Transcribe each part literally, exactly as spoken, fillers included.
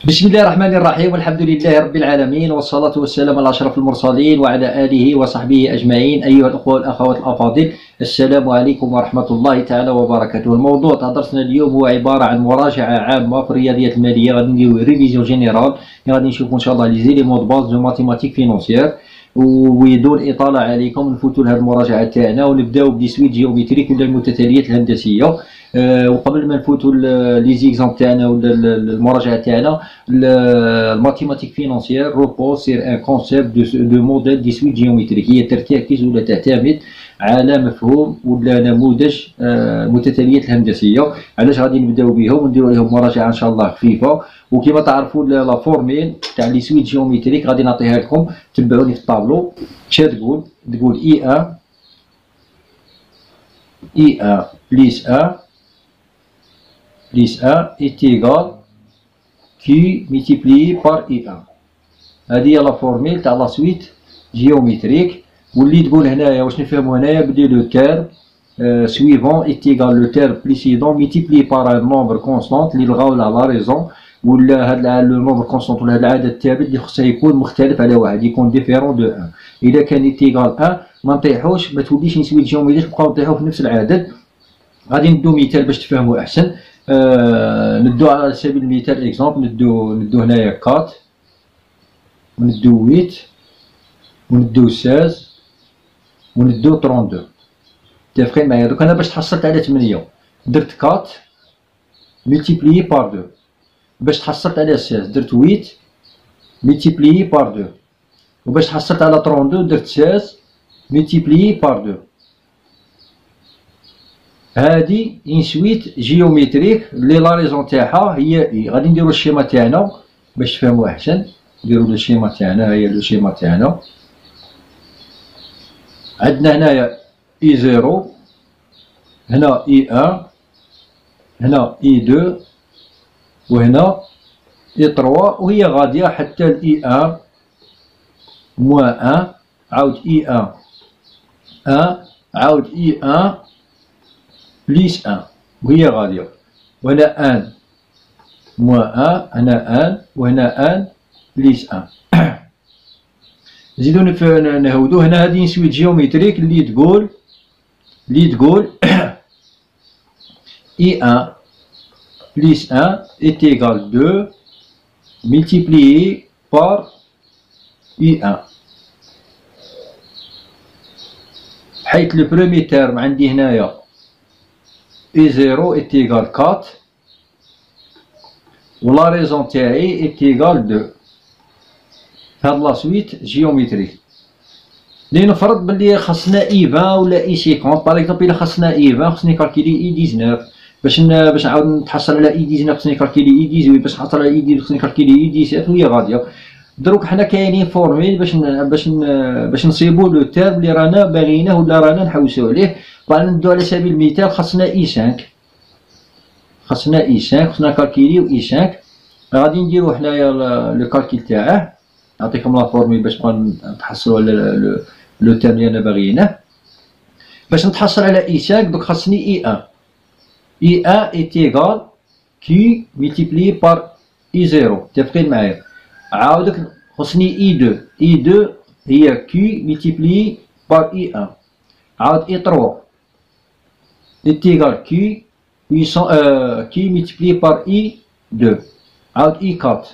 بسم الله الرحمن الرحيم، والحمد لله رب العالمين، والصلاة والسلام على أشرف المرسلين وعلى آله وصحبه أجمعين. أيها الأخوة والأخوات الأفاضل، السلام عليكم ورحمة الله تعالى وبركاته. الموضوع تاع درسنا اليوم هو عبارة عن مراجعة عامة في الرياضيات المالية. غادي نديرو ريفيزيون جينيرال، غادي نشوفو إن شاء الله لي زيليمون دو باز دو ماتيماتيك فينونسيير، وبدون إطالة عليكم نفوتو لهاد المراجعة تاعنا ونبداو بدي سويت جيومتريك ولا المتتاليات الهندسية. أه وقبل ما نفوتو لي زيكزامبل تاعنا ولا المراجعة تاعنا، الماتيماتيك فينونسيير روبوز سير ان كونسيبت دو موديل دي سويت جيومتريك، هي ترتكز ولا تعتمد على مفهوم ولا نموذج المتتاليات أه الهندسية. علاش غادي نبداو بهم ونديرو عليهم مراجعة ان شاء الله خفيفة. وكما تعرفوا لا فورميل تاع لي سويت جيومتريك غادي نعطيها لكم، تبعوني في الطابلو. شا تقول تقول اي ان اي ان بليس ان بليس ان est égal Q multiplié par I un. هذه هي لا فورميل تاع لا سويت جيومتريك. واللي تقول هنايا واش نفهمو هنايا بلي لو تيرم سويفون est égal لو تيرم بريسيدون multiplié par un nombre constant اللي لغاو لا ريزون، ولا هذا لو نومبر كونستونت ولا هذا العدد الثابت اللي خصها يكون مختلف على واحد، يكون ديفيرون دو ان. اذا كان ايتيغال ان ما نطيحوش، ما توليش نسويت جيومتريك نبقاو نطيحو في نفس العدد. غادي ندو مثال باش تفهموا احسن. آه ندو على سبيل المثال اكزومبل، ندو ندو هنايا أربعة وندو ثمانية وندو ستة عشر وندو اثنين وثلاثين. متفقين معايا؟ دوك انا باش تحصلت على ثمانية درت أربعة ملتيبليي بار اثنين، باش تحصلت على ستة عشر درت ثمانية ملتيبليي بار اثنين، وباش تحصلت على اثنين وثلاثين درت ستة عشر ملتيبليي بار اثنين. هادي اون سويت جيومتريك اللي لا ريزون تاعها هي اي. غادي نديرو الشيما تاعنا باش تفهمو احسن. نديرو الشيما تاعنا، هي الشيما تاعنا. عندنا هنايا اي زيرو، هنا اي ان، هنا اي دو، وهنا اي تروا، وهي غادية حتى الاي ان موان ان، عاود اي ان ان، عاود اي ان بليس ان، وهي غادية. وهنا ان موان ان، هنا ان، وهنا ان بليس ان. نزيدو نهودو هنا هادي سويت جيومتريك اللي تقول اللي تقول اي ان بليس ان est égal deux multiplié par اي ان، حيث لو بروميي تيرم عندي هنايا اي زيرو est égal أربعة و لا ريزون تاعي est égal deux. هاد لا سويت جيومتريك اللي نفرض بلي خاصنا اي عشرين ولا اي خمسين. باغ اكزومبل الا خاصنا اي عشرين خصني كالكيلي اي تسعطاش، باش باش نعاود نتحصل على اي تسعطاش خصني كالكيلي اي ثمانية عشر، باش نحصل على اي ثمانية عشر خصني كالكيلي اي سبعة عشر، وهي غاديه. دروك حنا كاينين فورميل باش باش باش نصيبو لو تيرم اللي رانا باغيينه ولا رانا نحوسو عليه. باغي ندو على سبيل المثال خاصنا اي خمسة، خاصنا اي خمسة، خصنا كالكيليو اي خمسة. غادي نديرو حنايا لو كالكيل تاعه. نعطيكم لا فورميل باش نبقاو نتحصلو على لو تيرم اللي انا باغيينه. باش نتحصل على اي خمسة دوك خاصني اي ان. اي ان est égal Q multiplié par اي زيرو. متفقين معايا؟ عاودك خصني اي اثنين، اي اثنين هي Q multiplié par اي واحد. عاود اي ثلاثة est égal Q puissance euh, Q multiplié par اي اثنين. عاود اي أربعة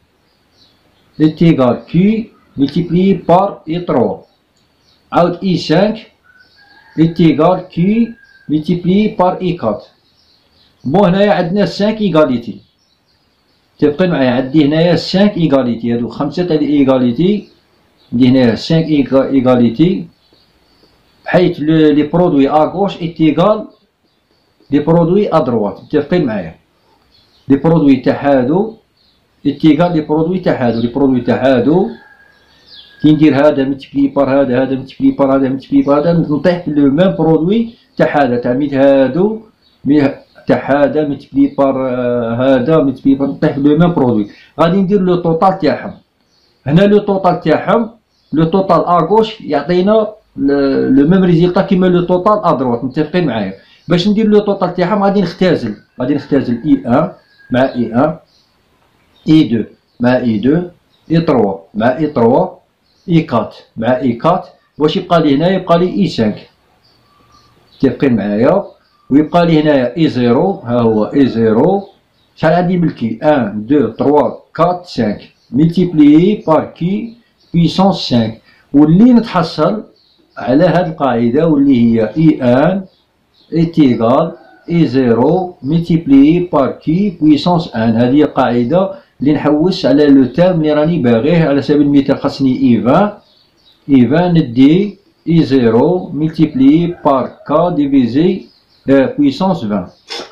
est égal Q multiplié par اي ثلاثة. عاود اي خمسة est égal Q multiplié par اي أربعة. بون هنايا عندنا خمسة ايغاليتي. متفقين معايا؟ عندي هنايا خمسة ايغاليتي، هادو خمسة تاع ايغاليتي. عندي هنايا خمسة ايغاليتي بحيث لي برودوي ا غوش ايت ايغال لي برودوي ا دروات. متفقين معايا؟ لي برودوي تاع هادو ايت ايغال لي برودوي تاع هادو. لي برودوي تاع هادو كي ندير هذا ملتبلي بار هذا، هذا ملتبلي بار هذا، ملتبلي بار هذا، نطيح في لو ميم برودوي تاع هذا، تاع ميت هادو تاع هذا ملتبلي بار هذا ملتبلي بار، نطيح في لو ميم برودوي. غادي ندير لو توتال تاعهم. هنا لو توتال تاعهم، لو توتال ا غوش يعطينا لو ميم ريزلتا كيما لو توتال ا دروات. متفقين معايا؟ باش ندير لو توتال تاعهم غادي نختازل، غادي نختازل اي ان مع اي ان اي اثنين مع اي اثنين، اي ثلاثة مع اي ثلاثة، اي أربعة مع اي أربعة. واش يبقى لي هنايا؟ يبقى لي اي خمسة. متفقين معايا؟ ويبقى لي هنايا اي صفر، ها هو اي صفر. شحال عندي من الكي؟ واحد اثنين ثلاثة أربعة خمسة ملتيبليي بار كي بويسونس خمسة، واللي نتحصل على هاد القاعدة واللي هي اي واحد ايتيغال اي صفر ملتيبليي بار كي بويسونس واحد. هذه هي القاعدة اللي نحوس على لو تيرم اللي راني باغيه. على سبيل المثال خاصني اي عشرين، اي عشرين ندي اي صفر ملتيبليي بار كا ديفيزي بويسونس عشرين.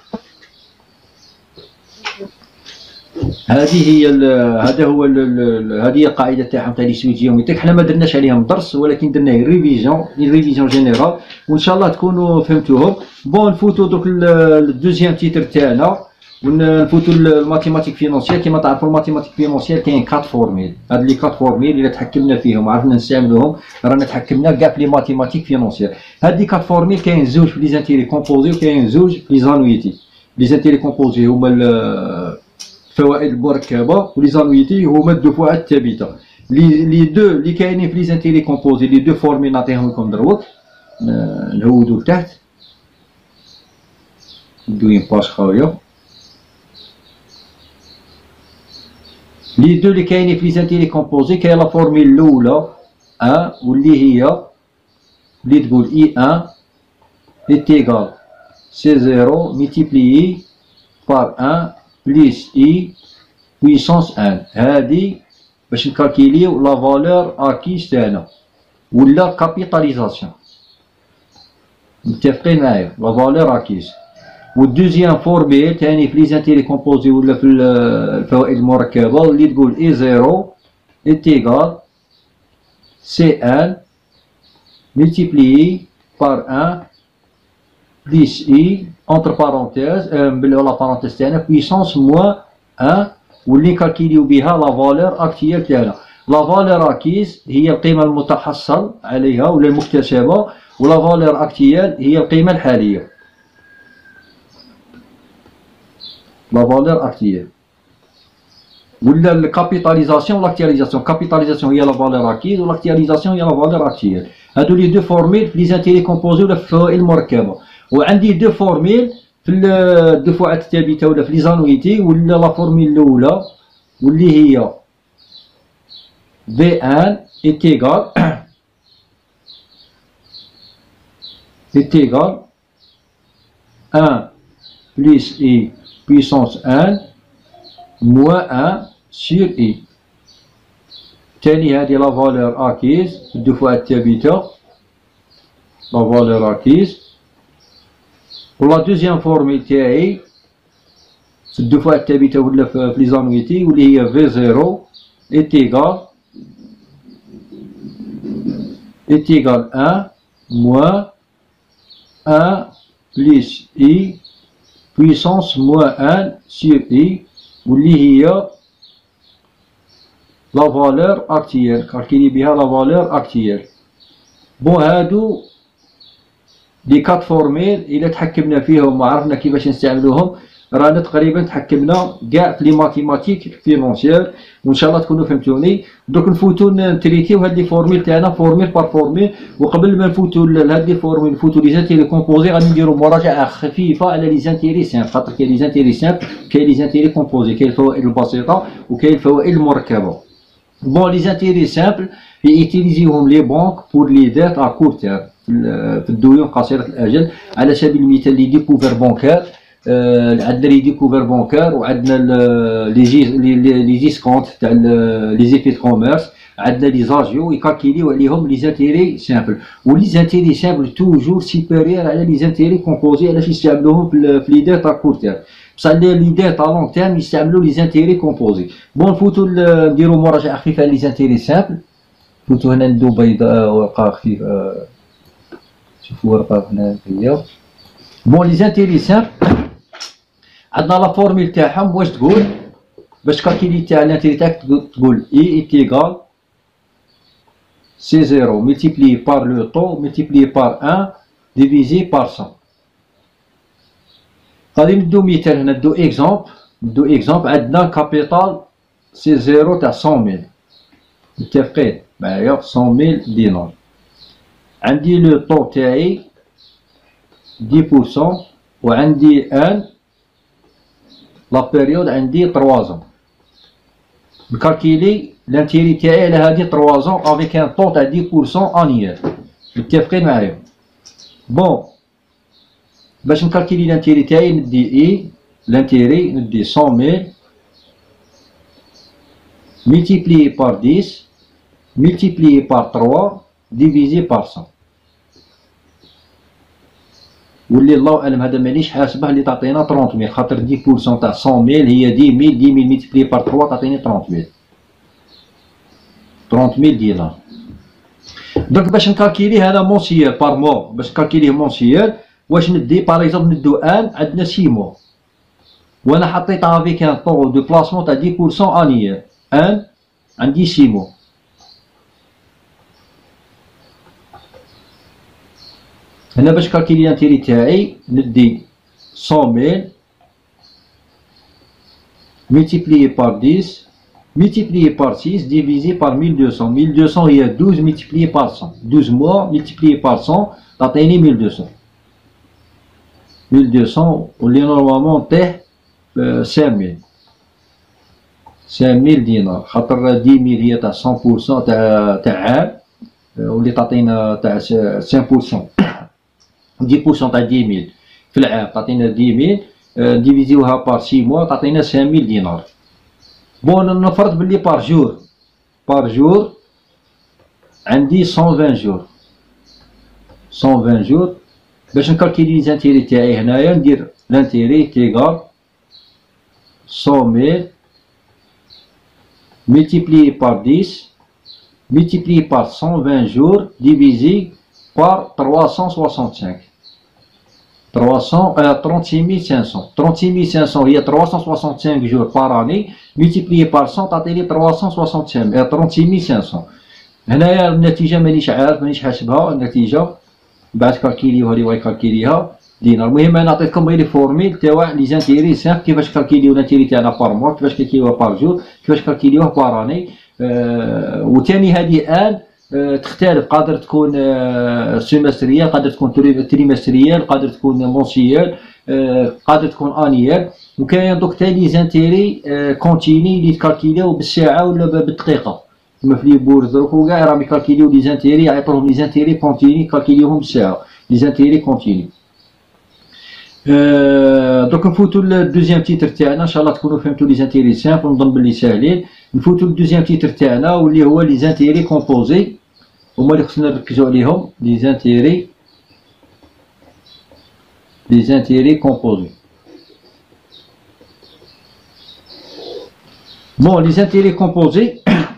هذه هي هذا هو هذه هي القاعده تاعهم تاع لي سويت جيومتريك. حنا ما درناش عليهم درس ولكن درنا ريفيزيون ريفيزيون جينيرال، وان شاء الله تكونوا فهمتوهم. بون نفوتوا دوك الدوزيام تيتر تاعنا ونفوتوا الماتيماتيك فينونسيير. كيما تعرفوا الماتيماتيك فينونسيير كاين كات فورميل. هاد لي كات فورميل الا تحكمنا فيهم وعرفنا نستعملوهم رانا تحكمنا كاع في لي ماتيماتيك فينونسيير. هاد لي كات فورميل كاين زوج في لي زانتيري كومبوزي وكاين زوج في لي زانويتي. لي زانتيري كومبوزي هما الفوائد المركبه ولي زانويتي هما الدفعات الثابته. لي لي دو اللي كاينين في لي زانتيري كومبوزي لي دو فورميل نعطيهم لكم دروك. نهودو لتحت ندوي باج خاويه. لي دو اللي كاينين في لي زانتيري كومبوزي كاين لا فورميل الاولى واحد واللي هي اللي تقول اي واحد ايتيغال سي صفر ملتيبليي بار واحد بليس اي بويسونس واحد. هادي باش نكالكيليو لا فالور اكيس تاعنا ولا كابيتاليزاسيون. متفقين معايا؟ لا فالور اكيس. والدوزيام فورميل تاني في لي زانتيري كومبوزي ولا في الفوائد المركبه اللي تقول اي صفر ايتيغال سي واحد ملتيبليي بار واحد بليس اي اونتر بارونتيز نبلعو لا بارونتيز تاعنا بويسونس موان واحد واللي نكالكيليو بها لا فالور اكتيال تاعنا. لا فالور اكيز هي القيمه المتحصل عليها ولا المكتسبه، ولا فالور اكتيال هي القيمه الحاليه. لا فالور اكتيال ولا الكابيتاليزاسيون والاكتياليزاسيون. كابيتاليزاسيون هي لا فالور اكيز والاكتياليزاسيون هي لا فالور اكتيال. هادو لي دو فورميل في لي زانتيري كومبوزي ولا في الفوائد المركبه. وعندي دو فورميل في الدفعات الثابته ولا في لي زانويتي ولا لا فورميل الاولى واللي هي في واحد ايتيغال ايتيغال واحد بليس اي بويسونس واحد موان واحد سور اي. تاني هادي لا فالور اكيز في الدفعات الثابته لا فالور اكيز. ولا دوزيام فورميل تاعي في الدفعات الثابته ولا في لي زانويتي واللي هي في صفر ايتيغال ايتيغال واحد موان واحد بليس اي بويسونس موان واحد سور اي واللي هي لا فالور اكتيال. كالكيلي بها لا فالور اكتيال. بون هادو لي كات فورميل الا تحكمنا فيهم وعرفنا كيفاش نستعملوهم رانا تقريبا تحكمنا كاع في لي ماتيماتيك فينونسيير، وان شاء الله تكونوا فهمتوني. دوك نفوتو نتريتيو هاد لي فورميل تاعنا فورميل بار فورميل. وقبل ما نفوتو لهاد لي فورميل نفوتو لي زانتيري كومبوزي غادي نديرو مراجعه خفيفه على لي زانتيري سامبل، خاطر كاين لي زانتيري سامبل كاين لي زانتيري كومبوزي، كاين الفوائد البسيطه وكاين الفوائد المركبه. بون لي زانتيري سامبل يتيليزيوهم لي بانك بور لي ديت ا كور تيرم في الديون قصيره الاجل. على سبيل المثال لي ديكوفر بونكار، عندنا لي ديكوفر بونكار وعندنا لي جي لي ديسكونت تاع لي زيفي دو كوميرس، عندنا لي زاجيو يكالكيليو عليهم لي زانتيري سامبل. ولي زانتيري سامبل توجور سيبيريور على لي زانتيري كومبوزي. علاش يستعملوهم في لي ديت ا كور تيرم؟ بصح لي ديت ا لونغ تيرم يستعملوا لي زانتيري كومبوزي. بون نفوتو نديرو مراجعه خفيفه على لي زانتيري سامبل. نفوتو هنا ندو بيضاء ورقه خفيفه، شوفوا ورقه هنا هي. بون لي زانتيري سامبل عندنا لا فورميل تاعهم واش تقول باش كالكيلي تاع الانتيري تاعك تقول اي ايتيغال سي صفر ملتيبلي بار لو طو ملتيبلي بار واحد ديفيزي بار مية. غادي ندو مثال هنا، ندو اكزومبل ندو اكزومبل عندنا كابيتال سي زيرو تاع مية ميل، متفقين معايا؟ مية ميل دينار. عندي لو طو تاعي دix pour cent وعندي ان لا بيريود عندي trois ans. نكالكيلي لانتيري تاعي على هادي trois ans افيك ان طو تاع dix pour cent انيير، متفقين معايا؟ بون باش نكالكيلي لانتيري تاعي ندي اي لانتيري ندي مية ميل multiplié par dix multiplié par trois divisé par cent. واللي الله اعلم هذا مانيش حاسبه اللي تعطينا ثلاثين ميل، خاطر dix pour cent تاع مية ميل هي عشرة ميل، عشرة ميل multiplié par trois تعطيني ثلاثين ميل، ثلاثين ميل دينار. دونك باش نكالكيلي هذا مونسيال بار مو، باش نكالكيليه مونسيال واش ندي؟ باغ اكزومبل ندو ان عندنا ستة موا وانا حطيت افيك ان طو دو بلاسمون تاع dix pour cent انيير، ان عندي ستة موا. هنا باش كالكيلي لانتيري تاعي ندي مية ميل multiplié par dix multiplié par six divisé par mille deux cents. mille deux cents هي douze multiplié par cent، douze mois multiplié par cent تعطيني mille deux cents. mille deux cents واللي نورمالمون تاه cinq mille cinq mille دينار، خاطر dix mille هي تاع cent pour cent تاع تاع عام واللي تعطينا تاع cinq pour cent dix pour cent تاع dix mille في العام تعطينا dix mille ديفيزيوها بار six mois تعطينا cinq mille دينار. بون نفرض بلي بار جور بار جور عندي cent vingt جور cent vingt جور. باش نكالكيلي لي زانتيري تاعي هنايا ندير لانتيري تيغال cent mille multiplié par dix multiplié par cent vingt jours divisé par trois cent soixante-cinq. trois cents, euh, trente-six mille cinq cents. trente-six mille cinq cents هي trois cent soixante-cinq jours par année multiplié par cent تعطيني trois cent soixante-cinq euh, trente-six mille cinq cents. هنايا النتيجة مانيش عارف مانيش حاسبها النتيجة، بعد كالكيليوها اللي بغا يكالكيليها دينار. المهم انا عطيتكم غير لي فورميل تاع لي زانتيري سامبل، كيفاش كالكيليو لانتيري تاعنا بار موا، كيفاش كالكيليوها بار جور، كيفاش كالكيليوها بار اني. أه وثاني هذه ان أه تختلف، قادر تكون أه سيمستريال، قادر تكون تريمستريال، قادر تكون مونسيال، أه قادر تكون انيال. وكاين دوك تاني لي زانتيري أه كونتيني اللي تكالكيليو بالساعه ولا بالدقيقه، كما في لي بورز دروك وكاع راهم يكالكيليو لي زانتيري، يعيطولهم لي زانتيري كونتيني يكالكيليوهم بالساعه، لي زانتيري كونتيني. أه دوك نفوتو للدوزيام تيتر تاعنا، ان شاء الله تكونوا فهمتوا لي زانتيري سامبل، نظن بلي ساهلين. نفوتو للدوزيام تيتر تاعنا واللي هو لي زانتيري كومبوزي، هما اللي خصنا نركزو عليهم. لي زانتيري لي زانتيري كومبوزي. بون لي زانتيري كومبوزي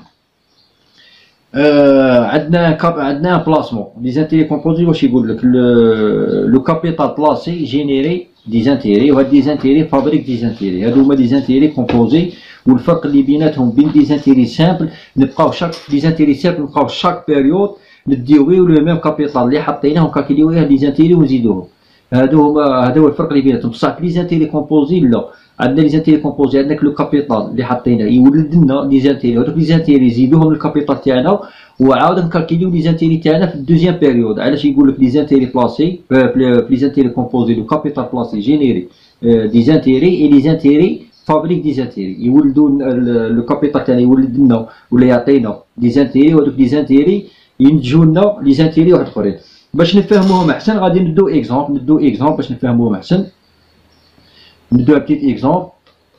آه عندنا كاب عندنا بلاسمون. لي زانتيري كومبوزي واش يقول لك؟ لو كابيتال بلاسي جينيري دي زانتيري، وهاد دي زانتيري فابريك دي زانتيري. هادو هما دي زانتيري كومبوزي، والفرق اللي بيناتهم بين دي زانتيري سامبل نبقاو شاك دي زانتيري سامبل نبقاو شاك بيريود نديويو لو ميم كابيتال اللي حطيناه ونكالكيليوه لي زانتيري ونزيدوهم. هادو هما هذا هو الفرق اللي بيناتهم. بصح لي زانتيري كومبوزي لا، عندنا لي زانتيري كومبوزي عندك لو كابيتال اللي حطيناه يولد لنا لي زانتيري، هذوك لي زانتيري يزيدوهم للكابيتال تاعنا وعاود نكالكيليو لي زانتيري تاعنا في الدوزيام بيريود. علاش يقول لك لي زانتيري بلاسي لي زانتيري كومبوزي لو كابيتال بلاسي جينيري دي زانتيري اي لي زانتيري فابريك دي زانتيري، يولدوا لو كابيتال تاعنا يولد لنا ولا يعطينا دي زانتيري، وهذوك لي زانتيري ينتجوا لنا لي زانتيري واحد اخرين. باش نفهموهم احسن غادي ندو اكزومبل ندو اكزومبل باش نفهموهم احسن. ندو ان بتيت اكزومبل.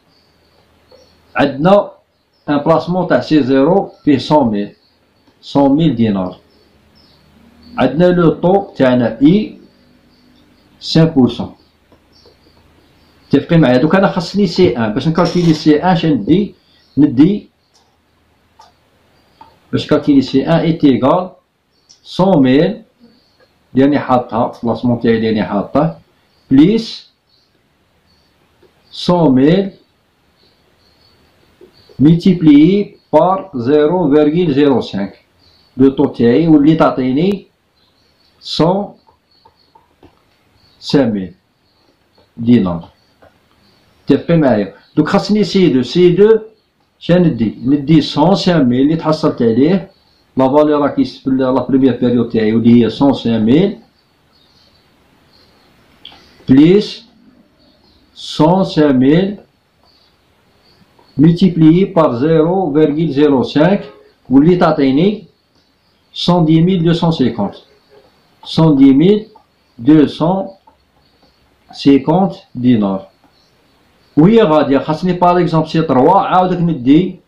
عندنا ان بلاسمون تاع سي زيرو فيه cent mille cent mille دينار. عندنا لو طو تاعنا اي cinq pour cent. متفقين معايا؟ دوك انا خاصني سي ان باش نكالكيلي سي ان. اش ندي؟ ندي باش نكالكيلي سي ان اي تيغال cent mille اللي راني حاطها بلاسمون تاعي اللي راني حاطه بليس cent mille multiplié par zéro virgule zéro cinq. لو طو تاعي واللي تعطيني cent cinq mille دينار. متفقين معايا؟ دوك خاصني سي دو. سي دو شا ندي ندي مية وخمسين ميل اللي تحصلت عليه لا فالور راكي في لا بريمير بيريود تاعي واللي هي مية وخمسين ميل بليس مية وخمسين ميل multiplié par zéro virgule zéro cinq واللي تعطيني cent dix mille deux cent cinquante cent dix mille deux cent cinquante دينار. وهي غادية خاصني باغ اكزومبل سي تروا عاودك ندي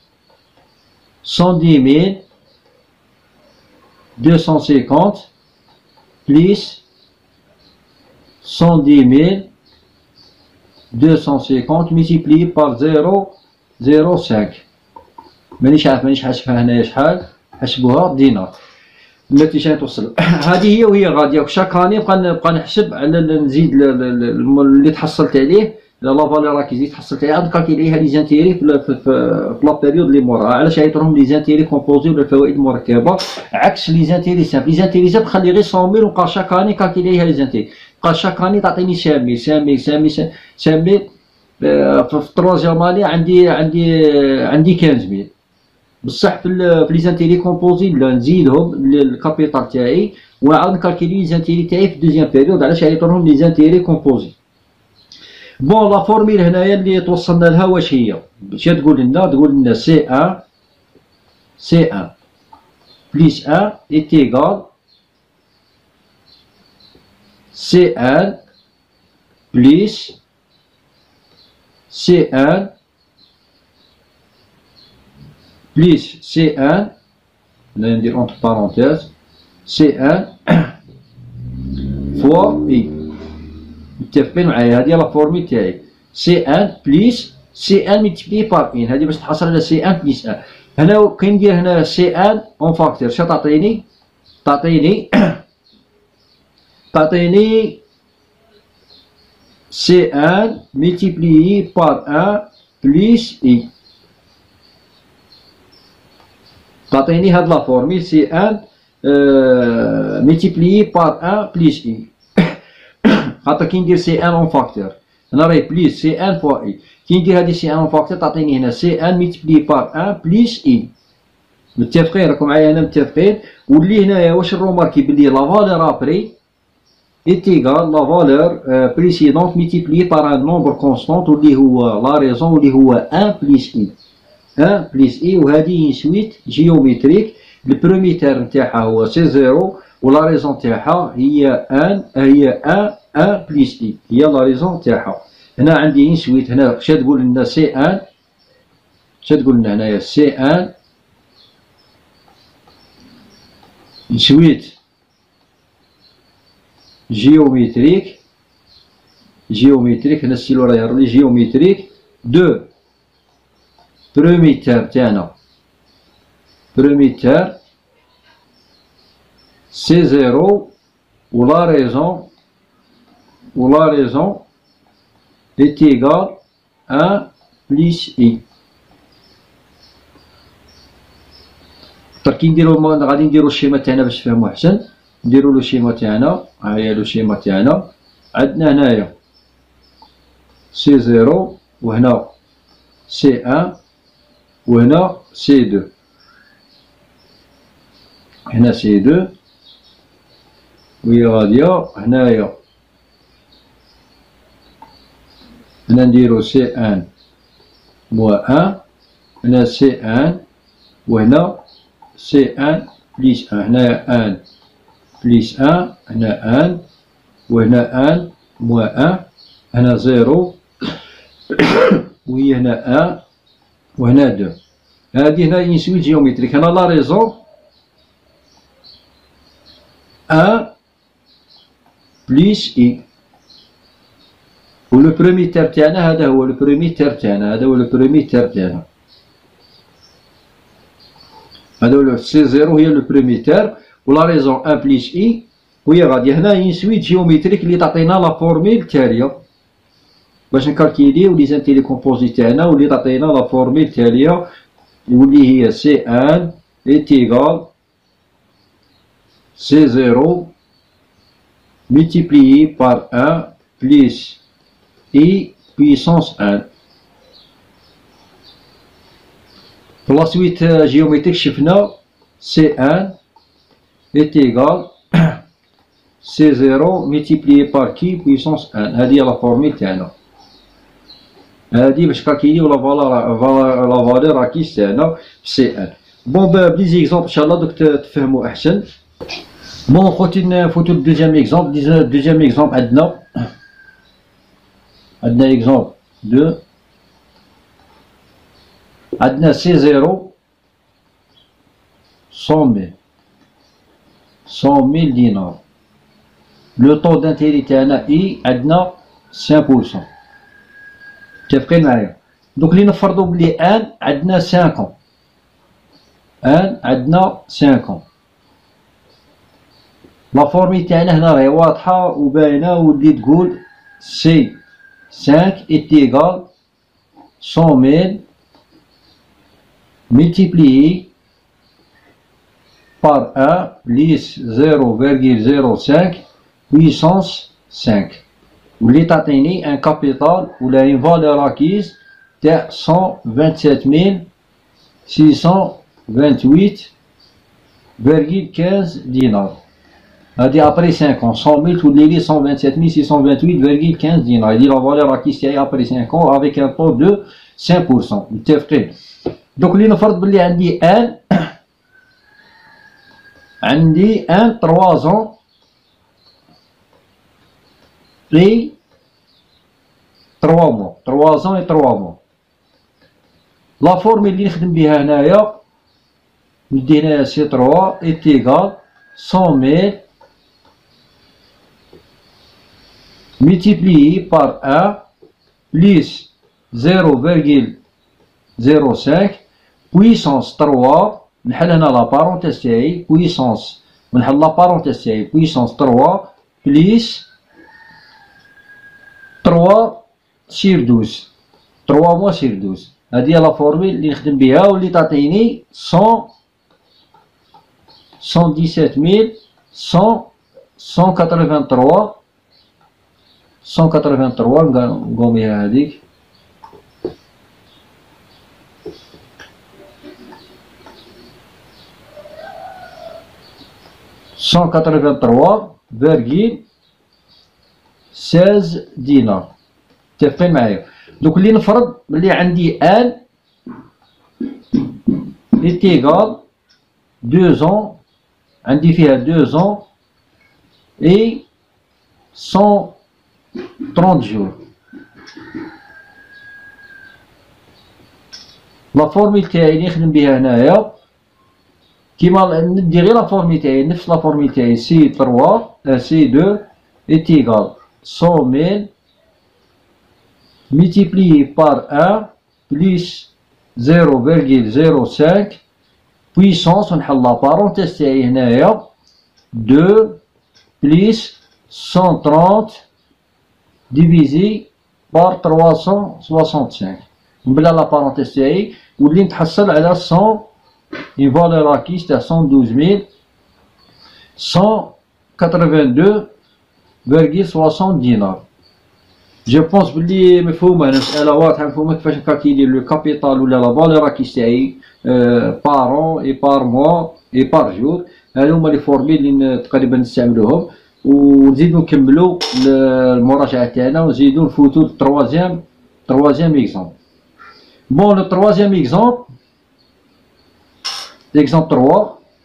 cent dix mille deux cent cinquante plus cent dix mille deux cent cinquante multiplié par zéro virgule zéro cinq. مانيش عارف مانيش حاسبها هنايا شحال حسبوها دينار التي شان توصل. هذه هي وهي غاديه شاك اني نبقى نبقى نحسب على نزيد اللي تحصلت عليه لا فالور راكي زيد تحصلت عليها نكالكيليها لي زانتيري في في في لا بيريود اللي موراها. علاش عيطولهم لي زانتيري كومبوزي ولا الفوائد المركبه عكس لي زانتيري سامبل. لي زانتيري سامبل تخلي غير مية ميل ونبقى شاك اني كالكيليها لي زانتيري بقى شاك اني تعطيني خمسمية خمسمية خمسمية خمسمية. في التروازيام اني عندي عندي عندي خمسمية بصح في في لي زانتيري كومبوزي لا نزيدهم الكابيتال تاعي ونعاود نكالكيلي لي زانتيري تاعي في الدوزيام بيريود. علاش عيطولهم لي زانتيري كومبوزي. بون لا فورميل هنايا اللي توصلنا لها واش هي؟ باش تقول لنا تقول لنا سي ان سي ان بليس ان est égal سي ان بليس سي ان بليس سي ان هنا ندير اونتر بارونتيز سي ان فوا اي. متفقين معايا؟ هذه لا فورميل تاعي سي ان بليس سي ان ملتيبلي بار ان. هذه باش تحصل على سي ان بليس ان. هنا كي ندير هنا سي ان اون فاكتور شا تعطيني؟ تعطيني تعطيني سي ان ملتيبلي بار ان بليس اي. تعطيني هاد لا فورميل سي ان ملتيبلي بار ان بليس اي. خاطر كي ندير سي ان اون فاكتور هنا راهي بليس سي ان فوا اي. كي ندير هادي سي ان اون فاكتور تعطيني هنا سي ان ملتيبلي بار ان بليس اي. متفقين؟ راكم معايا هنا متفقين؟ واللي هنايا واش نروماركي بلي لا فالور ابري est égal la valeur euh, précédente multipliée par un nombre constant واللي هو la raison واللي هو un plus i. un plus i وهذه سويت جيومتريك. البرومي تيرم تاعها هو سي زيرو ولا ريزون تاعها هي ان هي ان ان بليس اي هي لا ريزون تاعها. هنا عندي سويت هنا شا تقول لنا سي ان شا تقول لنا هنايا سي ان سويت جيومتريك جيومتريك هنا السيلو راه يهرب لي جيومتريك دو برومي تيرم تاعنا برومي تيرم سي زيرو ولا ريزون ولا ريزون est égal un plus i. كي نديرو غادي نديرو الشيما تاعنا باش تفهمو احسن. نديرو لو الشيما تاعنا ها هي لو الشيما تاعنا. عندنا هنايا سي زيرو وهنا سي ان وهنا سي دو. هنا سي دو وهي غادية هنايا هنا نديرو سي ان موا ان هنا سي ان وهنا سي ان بليس ان. هنايا ان بليس ان هنا ان وهنا ان موا ان هنا زيرو وهي هنا ان وهنا دو. هادي هنا ينسوي جيومتريك. هنا لا ريزون ان بليس اي و لو برومي تير تاعنا هذا هو لو برومي تير تاعنا هذا هو لو برومي تير تاعنا هذا هو سي زيرو هي لو برومي تير ولا ريزون ان بليس اي وهي غادي هنا ينسوي جيومتريك اللي تعطينا لا فورميل التاليه باش نكالكيليو لي زانتيري كومبوزي تاعنا واللي تعطينا لا فورميل التاليه واللي هي سي ان est égal سي زيرو multiplié par un plus i puissance un. في لا سويت جيومتريك شفنا سي ان est égal سي زيرو ملتيبليي بار كي بويسونس ان. هذه هي لا فورميل تاعنا، هذه باش كالكيليو لا فالور لا فالور راه كيس تاعنا في سي ان. بون بلي زيكزومبل ان شاء الله دوك تفهموا احسن. بون خوتي نفوتو الدوزيام اكزومبل. الدوزيام اكزومبل عندنا عندنا اكزومبل دو، عندنا سي زيرو cent mille cent mille دينار. لو طو دانتيري تاعنا اي عندنا خمسة بالمية. متفقين معايا؟ دوك اللي نفرضو بلي ان عندنا خمسين، ان عندنا خمسين. لا فورمي تاعنا هنا راهي واضحة وباينة، واللي تقول سي خمسة est égal cent mille multiplié par un plus zéro virgule zéro cinq puissance cinq. واللي تعطيني ان كابيتال ولا اون فالور اكيز تاع cent vingt-sept mille six cent vingt-huit virgule quinze دينار. هادي ابري خمسة ans cent mille تولي لي cent vingt-sept mille six cent vingt-huit virgule quinze دينار. هادي لا فالور اكيز تاعي ابري خمسة ans افيك ان طو دو خمسة بالمية. متفقين؟ دوك اللي نفرض بلي عندي ان عندي ان trois ans et trois mois. trois ans et trois mois. لا فورمي اللي نخدم بها هنايا ندي هنايا سي trois est égal cent mille multiplié par un plus zéro virgule zéro cinq puissance trois. نحل هنا لا بارونتيز تاعي puissance، ونحل لا بارونتيز تاعي puissance trois plus trois sur douze. trois mois sur douze. هذه هي لا فورميل اللي نخدم بها واللي تعطيني cent dix-sept mille cent quatre-vingt-trois cent quatre-vingt-trois. نقوميها هذيك cent quatre-vingt-trois virgule seize دينار. متفقين معايا؟ دوك اللي نفرض بلي عندي ان est égal deux ans، عندي فيها deux ans et cent trente jours. لا فورميل تاعي اللي نخدم بها هنايا كيما ندي غير لا فورميل تاعي، نفس لا فورميل تاعي سي trois سي deux est égal cent mille multiplié par un plus zéro virgule zéro cinq puissance. ونحل لا بارونتيز تاعي هنايا deux plus cent trente divisé par trois cent soixante-cinq. نبلا لا بارونتيز تاعي واللي نتحصل على cent une valeur acquise تاع cent douze mille cent quatre-vingt-deux virgule soixante دينار. جو بونس بلي مفهومه المسألة واضحة، مفهومه كيفاش نكالكيلي لو كابيتال ولا لا فالور اكيز تاعي بارون اي بار موا اي بار جور. هادو هما لي فورميل اللي تقريبا نستعملوهم، ونزيدو نكملو المراجعة تاعنا ونزيدو نفوتو التروازيام تروازيام اكزومبل. بون لو تروازيام اكزومبل اكزومبل trois.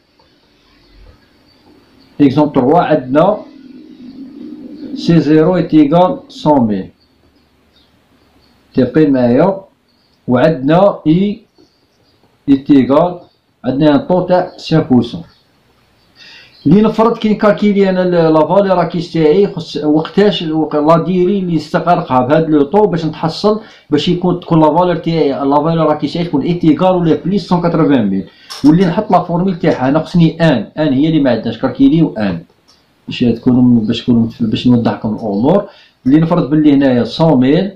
اكزومبل trois عندنا سي زيرو est égal cent mille. متفقين معايا؟ وعندنا اي est égal عندنا ان طو تاع خمسة بالمية. اللي نفرض كي نكالكيلي انا لا فالور اكيس تاعي خص وقتاش لا ديري اللي استغرقها بهاد لو طو باش نتحصل باش يكون تكون لا فالور تاعي لا فالور اكيس تاعي تكون اي تيغال ولا بليس مية وثمانين ميل. واللي نحط لا فورميل تاعها ناقصني ان ان هي اللي ما عندناش كالكيليو ان باش تكونوا باش تكونوا باش نوضحكم الامور. اللي نفرض باللي هنايا cent mille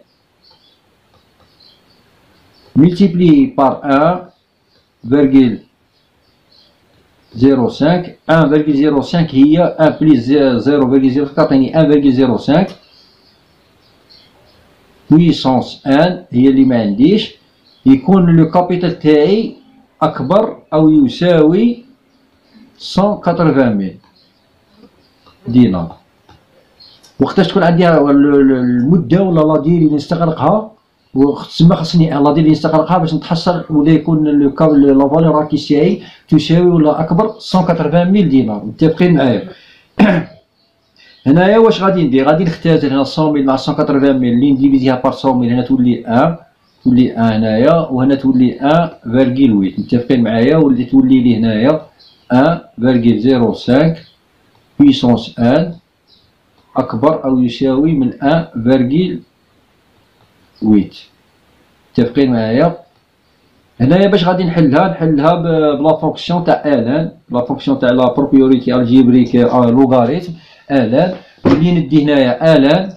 multiplié par un virgule zéro cinq. un virgule zéro cinq هي un plus zéro virgule zéro تعطيني un virgule zéro cinq puissance un هي اللي ما عنديش. يكون لو كابيتال تاعي أكبر أو يساوي مية وثمانين دينار. وقتاش تكون عندي المدة ولا لادير اللي نستغرقها، وتسمى خاصني لادير اللي نستغرقها باش نتحصل ولا يكون لو كابل لا فالور راكيس تاعي تساوي ولا أكبر مية وثمانين دينار. متفقين معايا؟ هنايا واش غادي ندير؟ غادي نختزل هنا مية مع مية وثمانين اللي نديفيزيها بار مية، هنا تولي واحد، تولي واحد هنايا، وهنا تولي واحد فاصلة ثمانية. متفقين معايا؟ واللي تولي لي هنايا واحد فاصلة صفر خمسة بويسونس واحد أكبر أو يساوي من واحد فاصلة ثمانية. متفقين معايا؟ هنايا باش غادي نحلها نحلها بلا فونكسيون تاع الان، لا فونكسيون تاع لا بروبريتي الجبريك لوغاريتم الان. اللي ندي هنايا الان،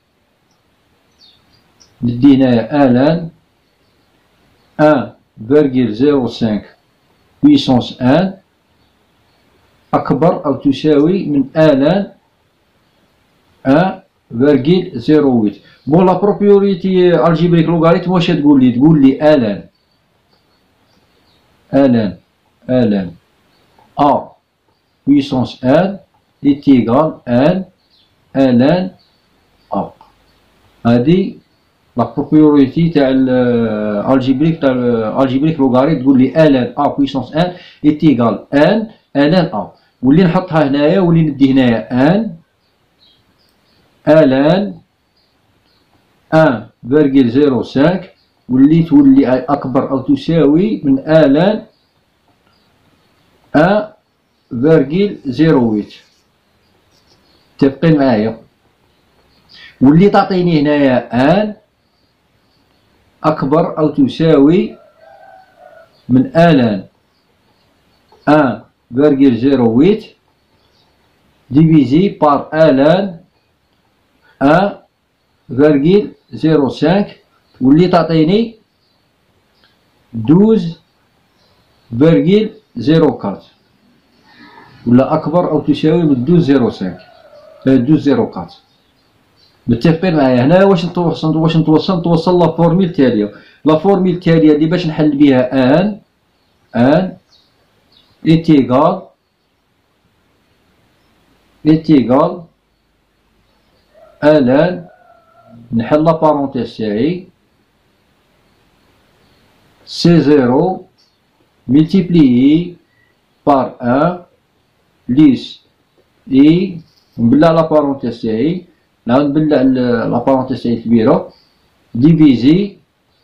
ندي هنايا الان واحد فاصلة صفر خمسة بويسونس واحد أكبر أو تساوي من الان واحد فاصلة صفر ثمانية. بون لا بروبريتي الجبريك لوغاريتم واش تقول لي؟ تقول لي الان الان الان ا بويسونس واحد est égal ان الان ا. هادي لا بروبريتي تاع الجبريك تاع الجبريك لوغاريتم تقول لي الان ا بويسونس واحد est égal ان الان ا. واللي نحطها هنايا واللي ندي هنايا ان الان واحد فاصلة صفر خمسة واللي تولي أكبر أو تساوي من الان واحد فاصلة صفر ثمانية. متفقين معايا؟ واللي تعطيني هنايا ان أكبر أو تساوي من الان واحد فاصلة صفر ثمانية ديفيزي بار الان واحد فاصلة صفر خمسة واللي تعطيني اثناش فاصلة صفر أربعة ولا أكبر أو تساوي من اثناش فاصلة صفر خمسة اثناش فاصلة صفر أربعة. متفقين معايا؟ هنا واش نتوصل واش نتوصل نتوصل لا فورميل التالية. لا فورميل التالية اللي باش نحل بها ان ان est égal est égal الان نحل لا بارونتيز تاعي سي زيرو ملتيبليي بار ان بليس اي نبلع لا بارونتيز تاعي، نعاود نبلع لا بارونتيز تاعي كبيرة ديفيزي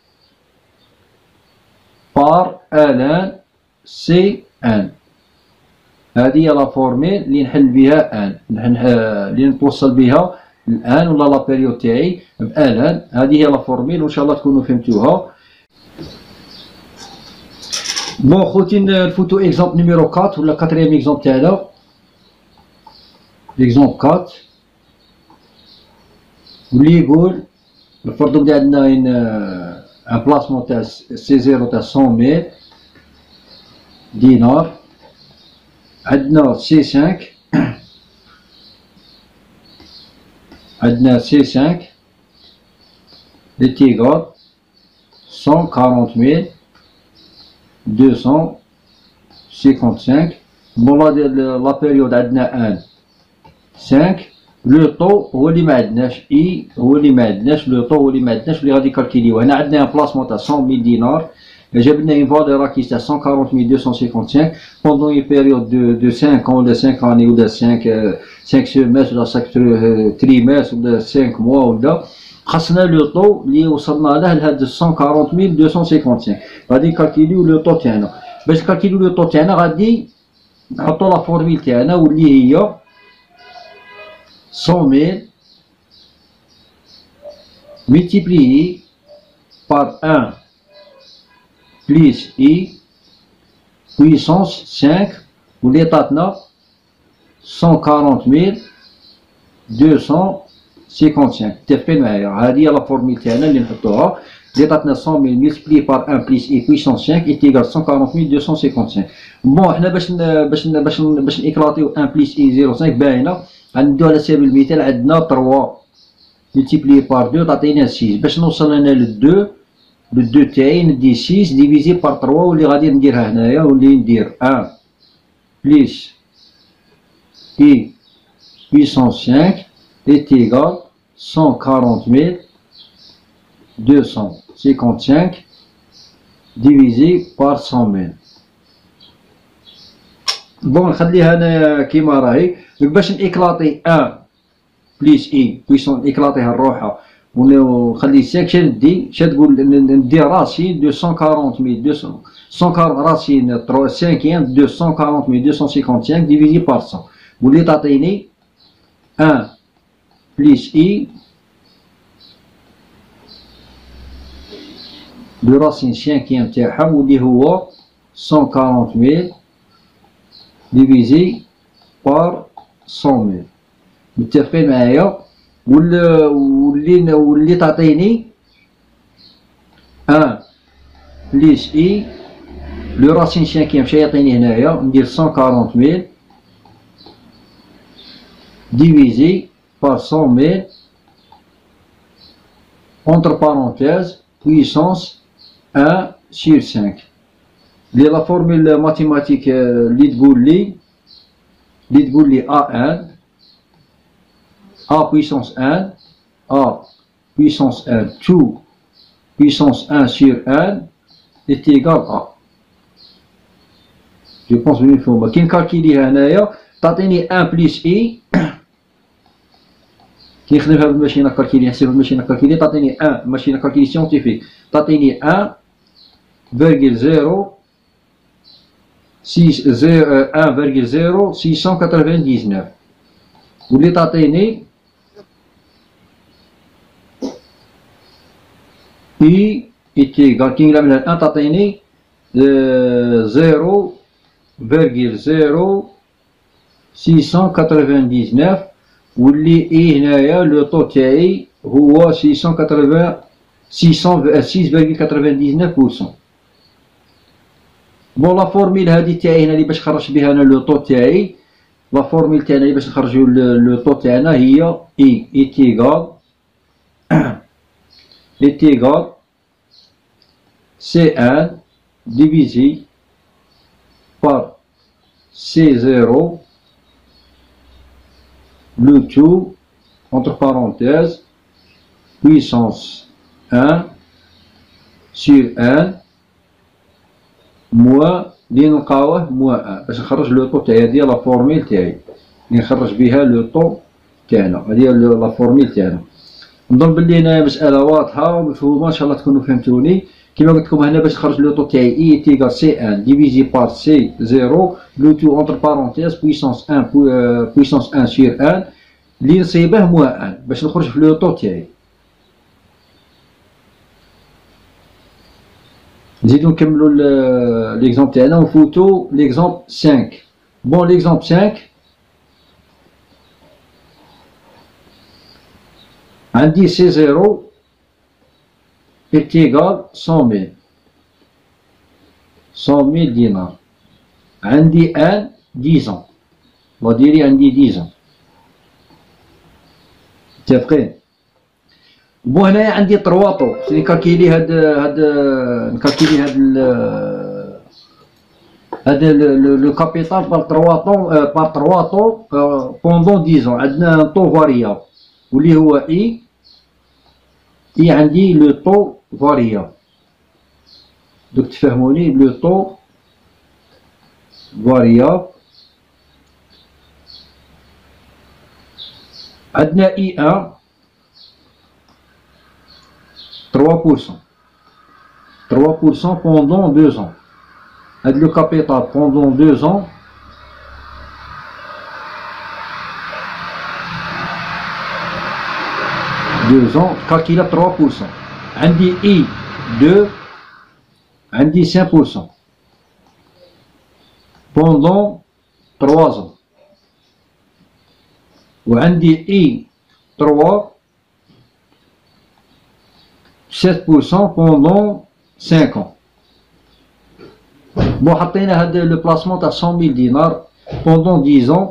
بار الان سي ان. هذه هي لا فورميل اللي نحل بها ان اللي نتوصل بها الان ولا لا بيريود تاعي بالان. هذه هي لا فورميل وان شاء الله تكونوا فهمتوها. بون خوتي نفوتو اكزومبل نيميرو أربعة ولا كاتريام اكزومبل تاعنا. اكزومبل أربعة واللي يقول نفرضو بلي عندنا ان بلاسمون تاع سي زيرو تاع مية ميل دينار، عندنا سي خمسة عندنا سي خمسة est égal cent quarante mille deux cent cinquante-cinq. bon la la période عندنا ان خمسة. لو طو هو اللي ما عندناش، اي هو اللي ما عندناش، لو طو هو اللي ما عندناش اللي غادي كالكيليو. هنا عندنا ان بلاسمون تاع مية ميل دينار، جاب لنا اون فالور راكيس تاع cent quarante mille deux cent cinquante-cinq بوندون اون بيريود دو دو خمسة ans ولا خمسة اني ولا خمسة خمسة سيميس ولا خمسة تريميس ولا خمسة موا ولا. خاصنا لو طو اللي وصلنا له لهاد cent quarante mille deux cent cinquante-cinq. غادي نكالكيليو لو طو تاعنا. باش نكالكيليو لو طو تاعنا غادي نحطو لا فورميل تاعنا واللي هي cent mille multiplié par un plus i puissance cinq واللي عطاتنا cent quarante mille deux cent cinquante-cinq. متفقين معايا؟ هذه هي لا فورميل تاعنا اللي نحطوها اللي عطاتنا cent mille multiplié par un plus i puissance cinq est égal cent quarante mille deux cent cinquante-cinq. بون حنا باش باش باش باش نيكلاطيو un plus i zéro virgule cinq باينه. غندو على سبيل المثال عندنا ثلاثة ملتيبلي بار اثنين تعطينا ستة. باش نوصل انا للدو le deux تاعي ندي six divisé par trois واللي غادي نديرها هنايا واللي ندير un plus i puissance cinq est égal cent quarante mille deux cent cinquante-cinq divisé par cent mille. بون نخليها انا كيما راهي باش نيكلاطي un بليس اي بويسون نيكلاطيها لروحها ونخلي ساك شا ندي شا تقول ندي راسين deux cent quarante mille deux cents cent quarante راسين cinquième deux cent quarante mille deux cent cinquante-cinq divisé par cent واللي تعطيني un plus i le racine cinquième تاعها واللي هو cent quarante mille divisé par cent mille. متفقين معايا؟ واللي واللي تعطيني un plus i le racine cinquième شا يعطيني هنايا ندير cent quarante mille divisé par cent mille entre parenthèses puissance un sur cinq. اللي لا فورمule mathématique اللي تقول لي اللي تقول لي a un a puissance un a puissance un tout puissance un sur un est égal à je pense بلي مفهومة. كي نكالكيليها هنايا تعطيني un plus i كي نخدمها بالماشينة كالكيلي نحسبها بالماشينة كالكيلي تعطيني un ماشينة كالكيلي سيونتيفيك تعطيني un virgule zéro six un virgule zéro six cent quatre-vingt-dix-neuf واللي تعطيني i est égal كي نعملها un تعطيني zéro virgule zéro six cent quatre-vingt-dix-neuf واللي i هنايا لو طو تاعي هو six cent quatre-vingts six virgule quatre-vingt-dix-neuf pour cent. بون لا فورميل هادي تاعي هنا اللي باش نخرج بها انا لو طو تاعي لا فورميل تاعنا اللي باش نخرجو لو طو تاعنا هي i est égal est égal c un divisé par c zéro le tout entre parenthèses puissance un sur un moins اللي نلقاوه moins un باش نخرج لو طو تاعي. هادي لا فورميل تاعي اللي نخرج بها لو طو تاعنا هادي لا فورميل تاعنا. نظن بلي هنا مسألة واضحة ومفهومة ان شاء الله تكونوا فهمتوني. كيما قلت لكم هنا باش نخرج لو طو تاعي i est égal c un divisé par c zéro le tout entre parenthèses puissance un puissance un sur un اللي نصيبه moins un باش نخرج في لو طو تاعي. نزيدو نكملو ليكزومبل تاعنا ونفوتو ليكزومبل cinq. بون ليكزومبل cinq عندي c zéro est égal cent mille cent mille دينار. عندي un dix ans وديري عندي dix ans متفقين. بو هنايا عندي تروا طو نكالكيلي هاد هاد نكالكيلي هاد هاد لو كابيتال بار تروا طو بار تروا طو بوندون dix ans. عندنا طو فاريابل واللي هو اي اي عندي لو طو فاريابل دوك تفهموني لو طو فاريابل. عندنا اي un trois pour cent trois pour cent pendant deux ans. هاد لو كابيتال pendant deux ans deux ans calculé trois pour cent. عندي i deux عندي cinq pour cent pendant trois ans وعندي i trois sept pour cent pendant cinq ans. Bon, حطينا هاد le placement à cent mille dinars pendant dix ans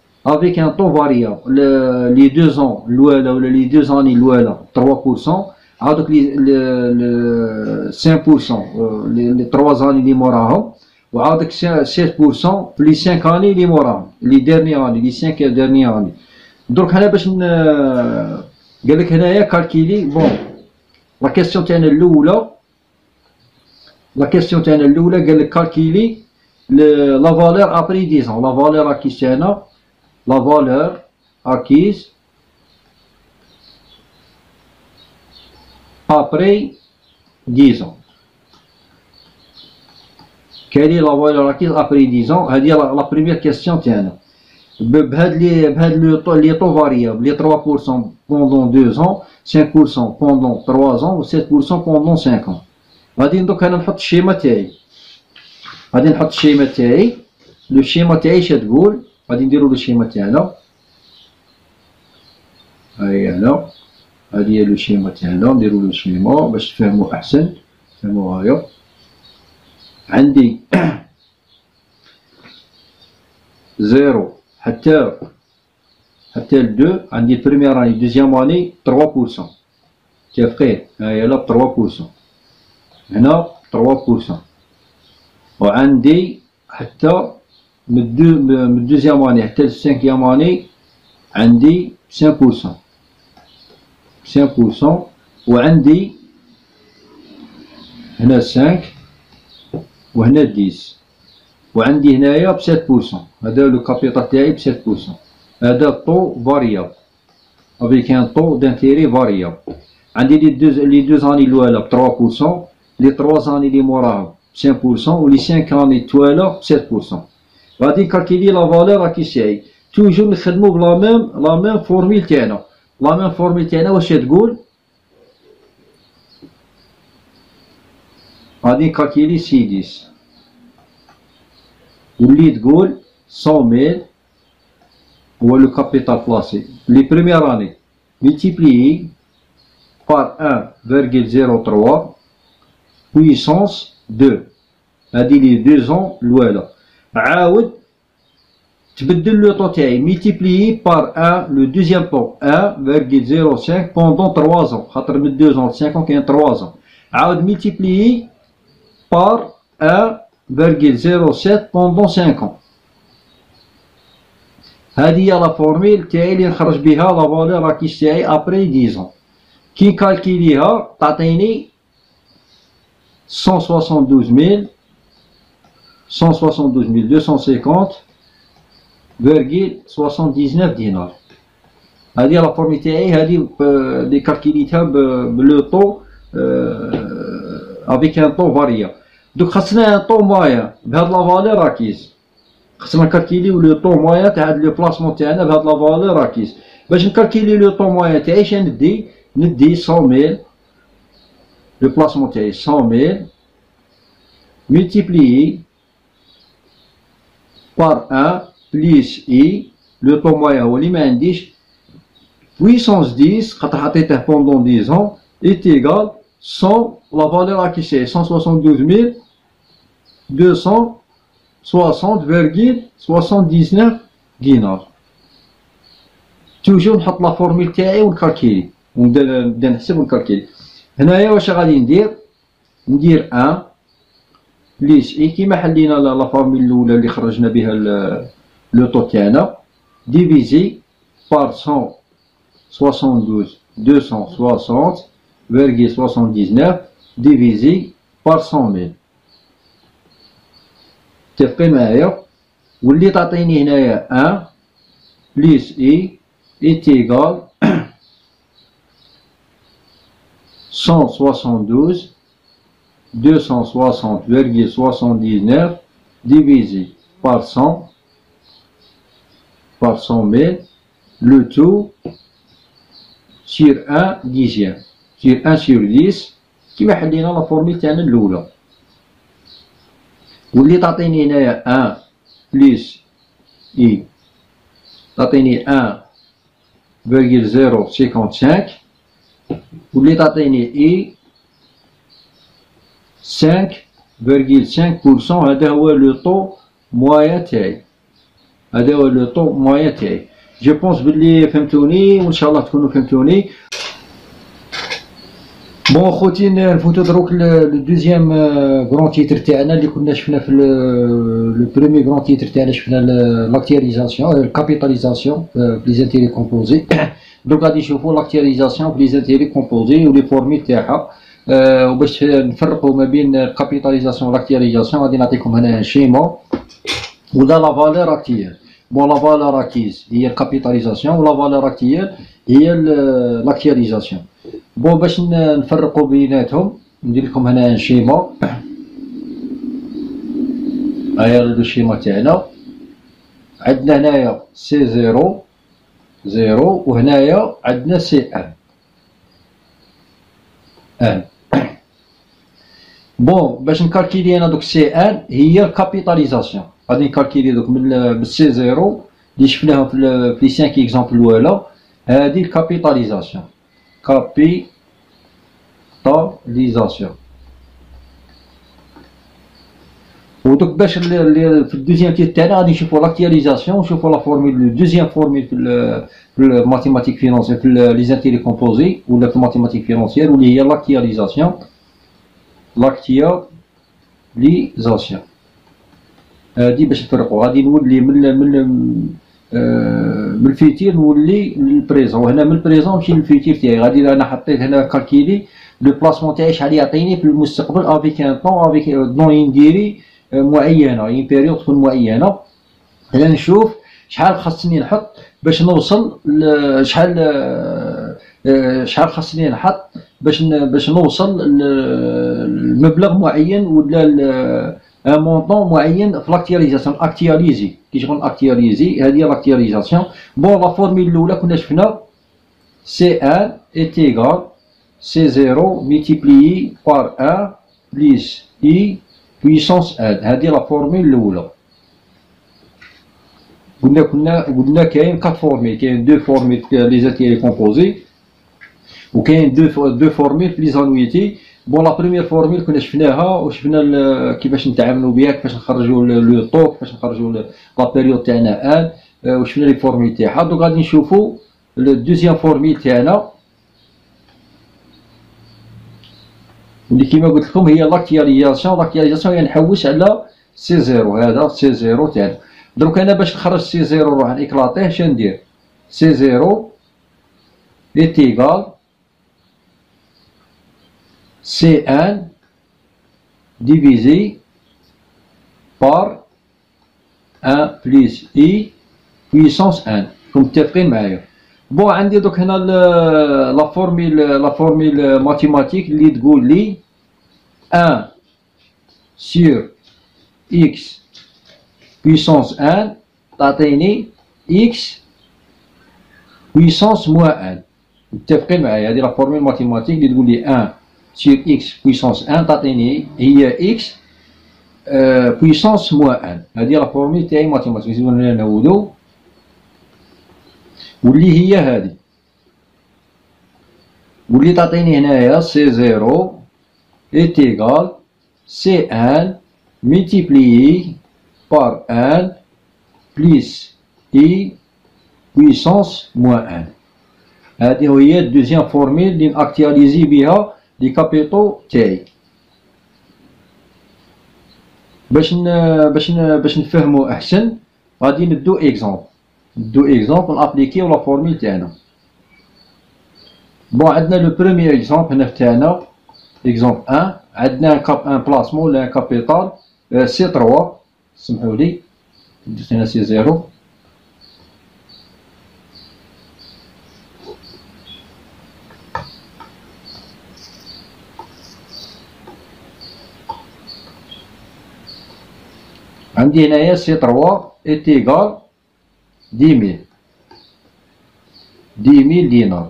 avec un taux variable. Le, les deux ans الأولى ولا les deux années الأولى trois pour cent عاودوك لي خمسة بالمية لي تروا زاني اللي موراهم، وعاودك سبعة بالمية في لي خمسة اني اللي موراهم، لي ديرني اني لي خمسة ديرني اني. درك هنا باش قالك هنايا كالكيلي بون لا كيسيون تاعنا الاولى، لا كيسيون تاعنا الاولى قالك كالكيلي لا فالور ابري ديز ans، لا فالور اكيز تاعنا، لا فالور اكيز ابري ديز ans. كاين لا فالور اكيز ابري ديز ans، هذه لا بريمير كيسيون تاعنا. بهاد لي بهاد لي طو لي طو فاريابل لي trois pour cent بوندون deux ans، cinq pour cent بوندون trois ans و sept pour cent بوندون cinq ans. غادي دوك انا نحط الشيما تاعي، غادي نحط الشيما تاعي. لو شيما تاعي اش تقول؟ غادي نديرو لو شيما تاعنا، هاهي هنا، هادي هي لو شيما تاعنا. نديرو لو شيما باش تفهمو احسن، تفهمو هايا. عندي زيرو حتى حتى لدو، عندي بريمير اني دوزيام اني trois pour cent، متفقين؟ هاهي لا trois pour cent، هنا trois pour cent، وعندي حتى من دو من دوزيام اني حتى لسانكيام اني عندي cinq pour cent، cinq pour cent، وعندي هنا cinq وهنا dix، وعندي هنايا ب sept pour cent. هذا لو كابيتال تاعي ب sept pour cent. هذا طو فاريابل افيك ان طو دانتيري فاريابل. عندي لي دو لي دو زاني الاولى ب trois pour cent، لي trois زاني لي موراهم ب cinq pour cent، و لي cinq اني التوالا ب sept pour cent. غادي نكالكيلي لا فالور راكي تاعي. توجور نخدمو بلا ميم لا ميم فورميل تاعنا. لا ميم فورميل تاعنا واش تقول؟ غادي نكالكيلي سي ديس، واللي تقول cent mille هو لو كابيتال بلاسي لي بريمير اني ملتيبليي بار un virgule zéro trois puissance deux. هادي لي deux ans الوالا. عاود تبدل لو طو تاعي ملتيبليي بار un لو دوزيام طو un virgule zéro cinq بوندون trois ans، خاطر من deux ans ل cinq ans كاين trois ans. عاود ملتيبليي بار un virgule zéro sept pendant cinq ans. هذه هي لا فورميل تاعي اللي نخرج بها لا فالور راكيش تاعي ابري ديز ans. كي نكالكيليها تعطيني cent soixante-douze mille cent soixante-douze mille deux cent cinquante virgule soixante-dix-neuf دينار. هذه لا فورميل تاعي، هذه اللي كالكيليتها بلو طو افيك ان طو فاريابل. دوك خاصنا ان طو موان بهاد لا فالور راكيز، خاصنا نكالكيليو لو طو موان تاع هاد لو بلاسمون تاعنا بهاد لا فالور راكيز. باش نكالكيلي لو طو موان تاعي اش ندي؟ ندي cent mille لو بلاسمون تاعي cent mille ملتيبليي بار un بليس اي لو طو موان هو اللي ما عنديش puissance dix خاطر حطيته بوندون dix ans est égal cent la valeur acquise cent soixante-douze mille deux cent soixante virgule soixante-dix-neuf دينار. توجور نحط لا فورميل تاعي ونكالكيلي ونبدا نحسب ونكالكيلي. هنايا واش غادي ندير؟ ندير un بليس اي كيما حلينا لا فورميل الاولى اللي خرجنا بها لو طو تاعنا، ديفيزي بار cent soixante-douze deux cent soixante virgule soixante-dix-neuf divisé par cent mille. متفقين معايا؟ واللي تعطيني هنايا un بليس اي est égal cent soixante-douze deux cent soixante virgule soixante-dix-neuf divisé par cent par cent mille, le tout sur un dixième sur un sur dix كيما حلينا لا فورميل تاعنا الاولى. واللي تعطيني هنايا un بليس اي تعطيني un virgule zéro cinquante-cinq، واللي تعطيني اي cinq virgule cinq pour cent. هذا هو لو طو موان تاعي، هذا هو لو طو موان تاعي. جو بونس بلي فهمتوني وان شاء الله تكونوا فهمتوني. بون خوتي نفوتو دروك لو دوزيام كرون تيتر تاعنا اللي كنا شفنا في لو بروميي كرون تيتر تاعنا شفنا لاكتياليزاسيون الكابيتاليزاسيون في لي زانتيري كومبوزي. دروك غادي نشوفو لاكتياليزاسيون في لي زانتيري كومبوزي ولي فورميل تاعها. وباش نفرقو ما بين الكابيتاليزاسيون والاكتياليزاسيون غادي نعطيكم هنا شيما ولا لا فالور اكتيال. بون لا فالور اكيز هي الكابيتاليزاسيون ولا فالور اكتيال هي لاكتياليزاسيون. بون باش نفرقوا بيناتهم ندير لكم هنا شيما. هاهي الشيما تاعنا، عندنا هنايا سي زيرو زيرو وهنايا عندنا سي ان ان. بون باش نكالكيلي انا دوك سي ان هي الكابيتاليزاسيون. غادي نكالكيلي دوك من بالسي زيرو اللي شفناها في لي خمسة اكزامبل الاولى، هادي الكابيتاليزاسيون كابيتاليزاسيون. ودوك باش في الدوزيام تيت تاعنا غادي نشوفو لاكتياليزاسيون ونشوفو لا فورميل لو دوزيام فورميل في في الماتيماتيك فينونسيير في لي زانتيري كومبوزي ولا في الماتيماتيك فينونسيير واللي هي لاكتياليزاسيون. لاكتياليزاسيون هادي باش نفرقو. غادي نولي من من من الفيتير نولي للبريزون، وهنا من البريزون نمشي للفيتير تاعي. غادي انا حطيت هنا كالكيلي لو بلاسمون تاعي شحال يعطيني في المستقبل افيك ان طون افيك دون اون ديري معينه، اون بيريود تكون معينه. انا نشوف شحال خاصني نحط باش نوصل شحال شحال خاصني نحط باش باش نوصل لمبلغ معين ولا ان مونطون معين في لاكتياليزاسيون. اكتياليزي كي شغل اكتياليزي هذه لاكتياليزاسيون. بون لا فورميل الاولى كنا شفنا سي ان est égal سي زيرو multiplié par un plus i puissance ان. هذه لا فورميل الاولى. قلنا كنا قلنا كاين كات فورميل، كاين دو فورميل في لي زانتيري كومبوزي وكاين دو دو فورميل في لي زانويتي. بون لا بروميير فورميل كنا شفناها وشفنا كيفاش نتعاملوا بها، كيفاش نخرجوا لو طو، كيفاش نخرجوا لا بيريود تاعنا ان، وشفنا لي فورميل تاعها. دوك غادي نشوفوا الدوزيام فورميل تاعنا اللي كيما قلت لكم هي لاكتياليزاسيون. لاكتياليزاسيون هي نحوس على سي زيرو، هذا سي زيرو تاعنا. دروك انا باش نخرج سي زيرو نروح نيكلاطيه اش ندير؟ سي زيرو est égal سي ان divisé par un plus i puissance ان. راكم متفقين معايا؟ بون عندي دوك هنا لا فورميل لا فورميل ماتيماتيك اللي تقول لي ان sur x puissance ان تعطيني x puissance moins ان. متفقين معايا؟ هذه لا فورميل ماتيماتيك اللي تقول لي ان sur x puissance ان تعطيني هي x puissance moins ان. هذه لا فورميل تاعي ماتيماتيك. نزيدو نعاودو واللي هي هذه، واللي تعطيني هنايا سي زيرو est égal سي ان multiplié par un plus i puissance moins ان. هذه هي الدوزيام فورميل اللي نأكتياليزي بها لي كابيتو تاعي. باش ن باش ن باش نفهمو احسن غادي ندو اكزومبل ندو اكزومبل نابليكيو لا فورميل تاعنا. بون عندنا لو بروميير اكزومبل هنا تاعنا اكزومبل ان. عندنا ان كاب ان بلاسمون ولا ان كابيتال سي تروا. سمحولي درت هنا سي زيرو. عندي هنايا سي تروا est égal دي ميل دي ميل دينار.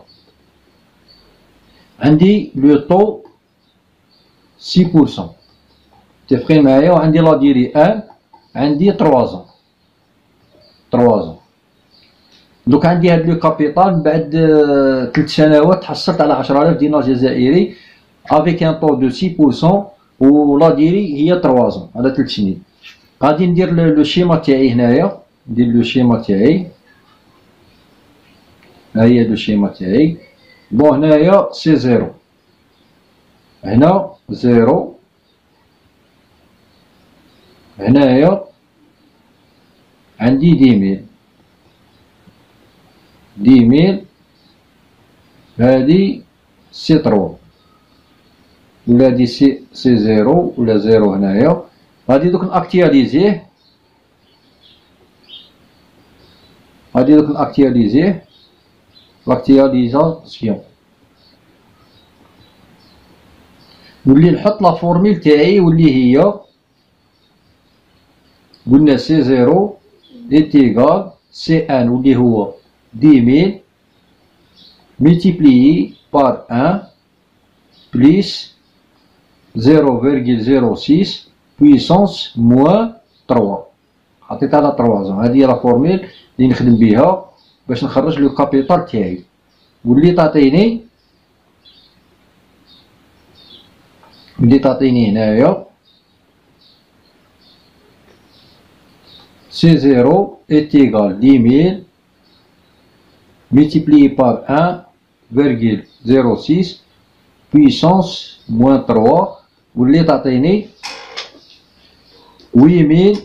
عندي لو طو سي بورسون. متفقين معايا؟ وعندي لا ديري ان، عندي تروازون تروازون. دوك عندي هاد لو كابيتال بعد ثلاث سنوات حصلت على عشرة آلاف دينار جزائري افيك ان طو دو سي بورسون و لا ديري هي تروازون على ثلاث سنين. غادي ندير لو شيما تاعي هنايا، ندير لو شيما تاعي. ها هي لو شيما تاعي. بون هنايا سي زيرو هنا زيرو، هنايا عندي دي ميل، دي ميل هادي سي تروا، ولا هادي سي سي زيرو ولا زيرو هنايا. غادي دوك نأكتياليزيه، غادي دوك نأكتياليزيه لاكتياليزاسيون، نولي نحط لا فورميل تاعي واللي هي قلنا سي زيرو إيتيغال سي ان واللي هو دي ميل ملتيبليي بار ان بليس زيرو فيرغيل زيرو سيس بويسونس موان تروا. حطيتها على تروازون. هادي هي لا فورميل اللي نخدم بها باش نخرج لو كابيتال تاعي، واللي تعطيني اللي تعطيني هنايا سي زيرو est égal dix mille multiplié par un virgule zéro six puissance moins trois، واللي تعطيني huit mille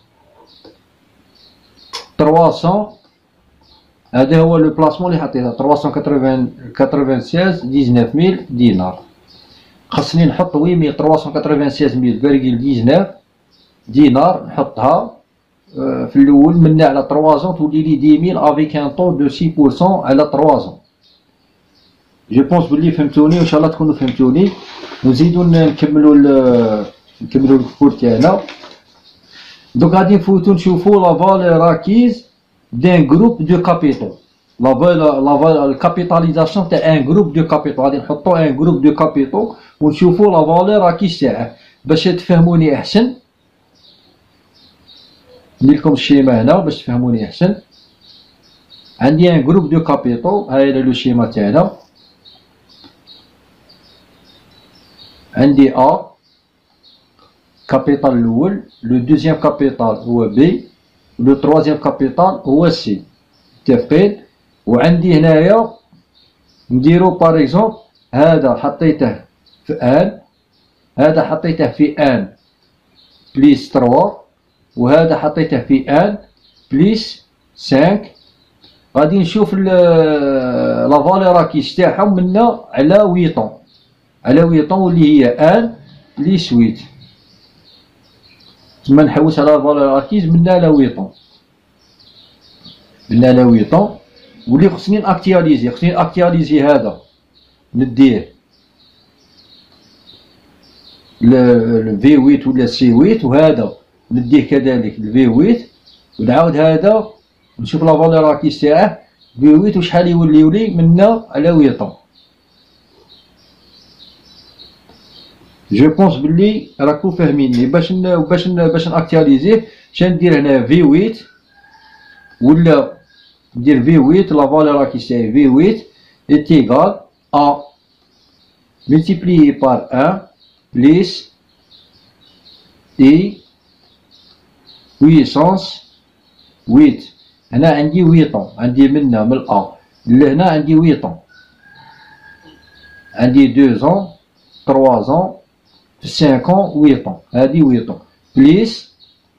trois cents. هذا هو لو بلاسمون اللي حطيته trois cent quatre-vingt-seize dix-neuf mille دينار. خاصني نحط huit mille trois cent quatre-vingt-seize mille virgule dix-neuf دينار، نحطها في الاول منا على تروازون تولي لي dix mille افيك ان طو دو six pour cent على تروازون. جو بونس بلي فهمتوني وان شاء الله تكونوا فهمتوني. ونزيدو نكملو نكملو الكور تاعنا. دوك غادي نفوتو نشوفو لا فالور اكيز دان جروب دو كابيتال. لا فالور الكابيتاليزاسيون تاع ان جروب دو كابيتال، غادي نحطو ان جروب دو كابيتال ونشوفو لا فالور اكيز تاعه باش تفهموني احسن. ندير لكم الشيما هنا باش تفهموني احسن. عندي ان جروب دو كابيتال، هاي لو شيما تاعنا. عندي ا كابيتال الاول، لو دوزيام كابيتال هو بي، لو تروازيام كابيتال هو سي. متفقين؟ وعندي هنايا نديرو باغ اكزومبل هذا حطيته في ان، هذا حطيته في ان بليس تروا، وهذا حطيته في ان بليس خمسة. غادي نشوف لا فالور كيش تاعهم منا على ويطون، على ويطون واللي هي ان بليس ثمانية. تما نحوس على فالور اكيز منا على ويطون، منا على ويطون. واللي خصني ناكتياليزي، خصني ناكتياليزي هذا نديه ل في ثمانية ولا سي ثمانية، وهذا نديه كذلك ل في ثمانية، ونعاود هذا نشوف لا فالور اكيز تاعه في ثمانية وشحال يوليو لي منا على ويطون. جو بونس بلي راكو فاهميني. باش ن باش ن باش ناكتياليزيه شان ندير هنا في ثمانية ولا ندير في ثمانية لا فالور كي سي في ثمانية est égal à multiplié par un plus i puissance ثمانية. هنا عندي ويطون، عندي منا من الأ لهنا عندي ويطون، عندي دوزون تروازون سانكون ويطون، هادي ويطون بليس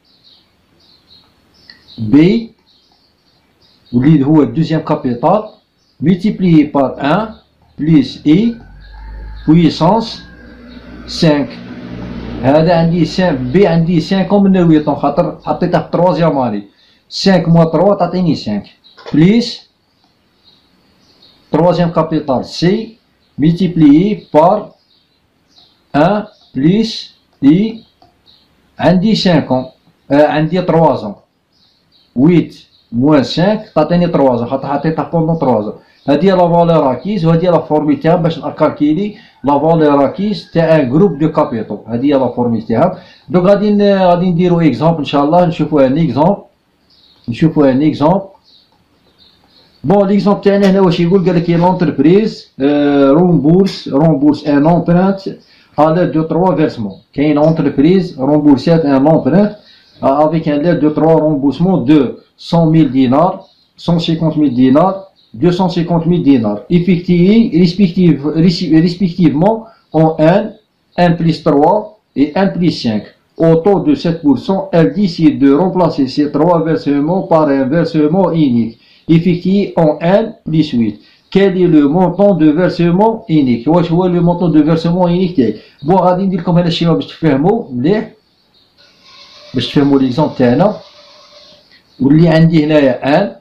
بي واللي هو الدوزيام كابيتال ملتيبليي بار ان بليس اي بويسونس خمسة. هذا عندي خمسة بي عندي خمسة من ويطون خاطر حطيته في تروازيام اني. خمسة موان ثلاثة تعطيني خمسة بليس تروازيام كابيتال سي ملتيبليي بار ان بليس اي عندي خمسين آه عندي تروازون ثمانية موان خمسة تعطيني تروازون خاطر حطيتها بوندون تروازون. هادي لا فالور اكيز وهادي لا فورمي تاعها باش نكالكيلي لا فالور اكيز تاع ان جروب دو كابيتال. هادي هي لا فورمي تاعها. دوك غادي غادي نديرو اكزومبل ان شاء الله، نشوفو ان اكزومبل نشوفو ان اكزومبل. بون ليكزومبل تاعنا هنا واش يقول؟ قالك لونتربريز رومبورس رومبورس ان امبرانت à l'aide de trois versements. Qu'une entreprise remboursait un emprunt avec un l'aide de trois remboursements de cent mille dinars, cent cinquante mille dinars, deux cent cinquante mille dinars, effectués respective, respectivement ont un, un plus trois et un plus cinq. Au taux de sept pour cent, elle décide de remplacer ces trois versements par un versement unique, effectué en un plus huit. Quel est le montant de versement unique? واش هو le montant de versement unique تاعي؟ بون غادي ندير لكم هذا الشيء باش تفهموا مليح، باش تفهموا ليكزومبل تاعنا. واللي عندي هنايا ان،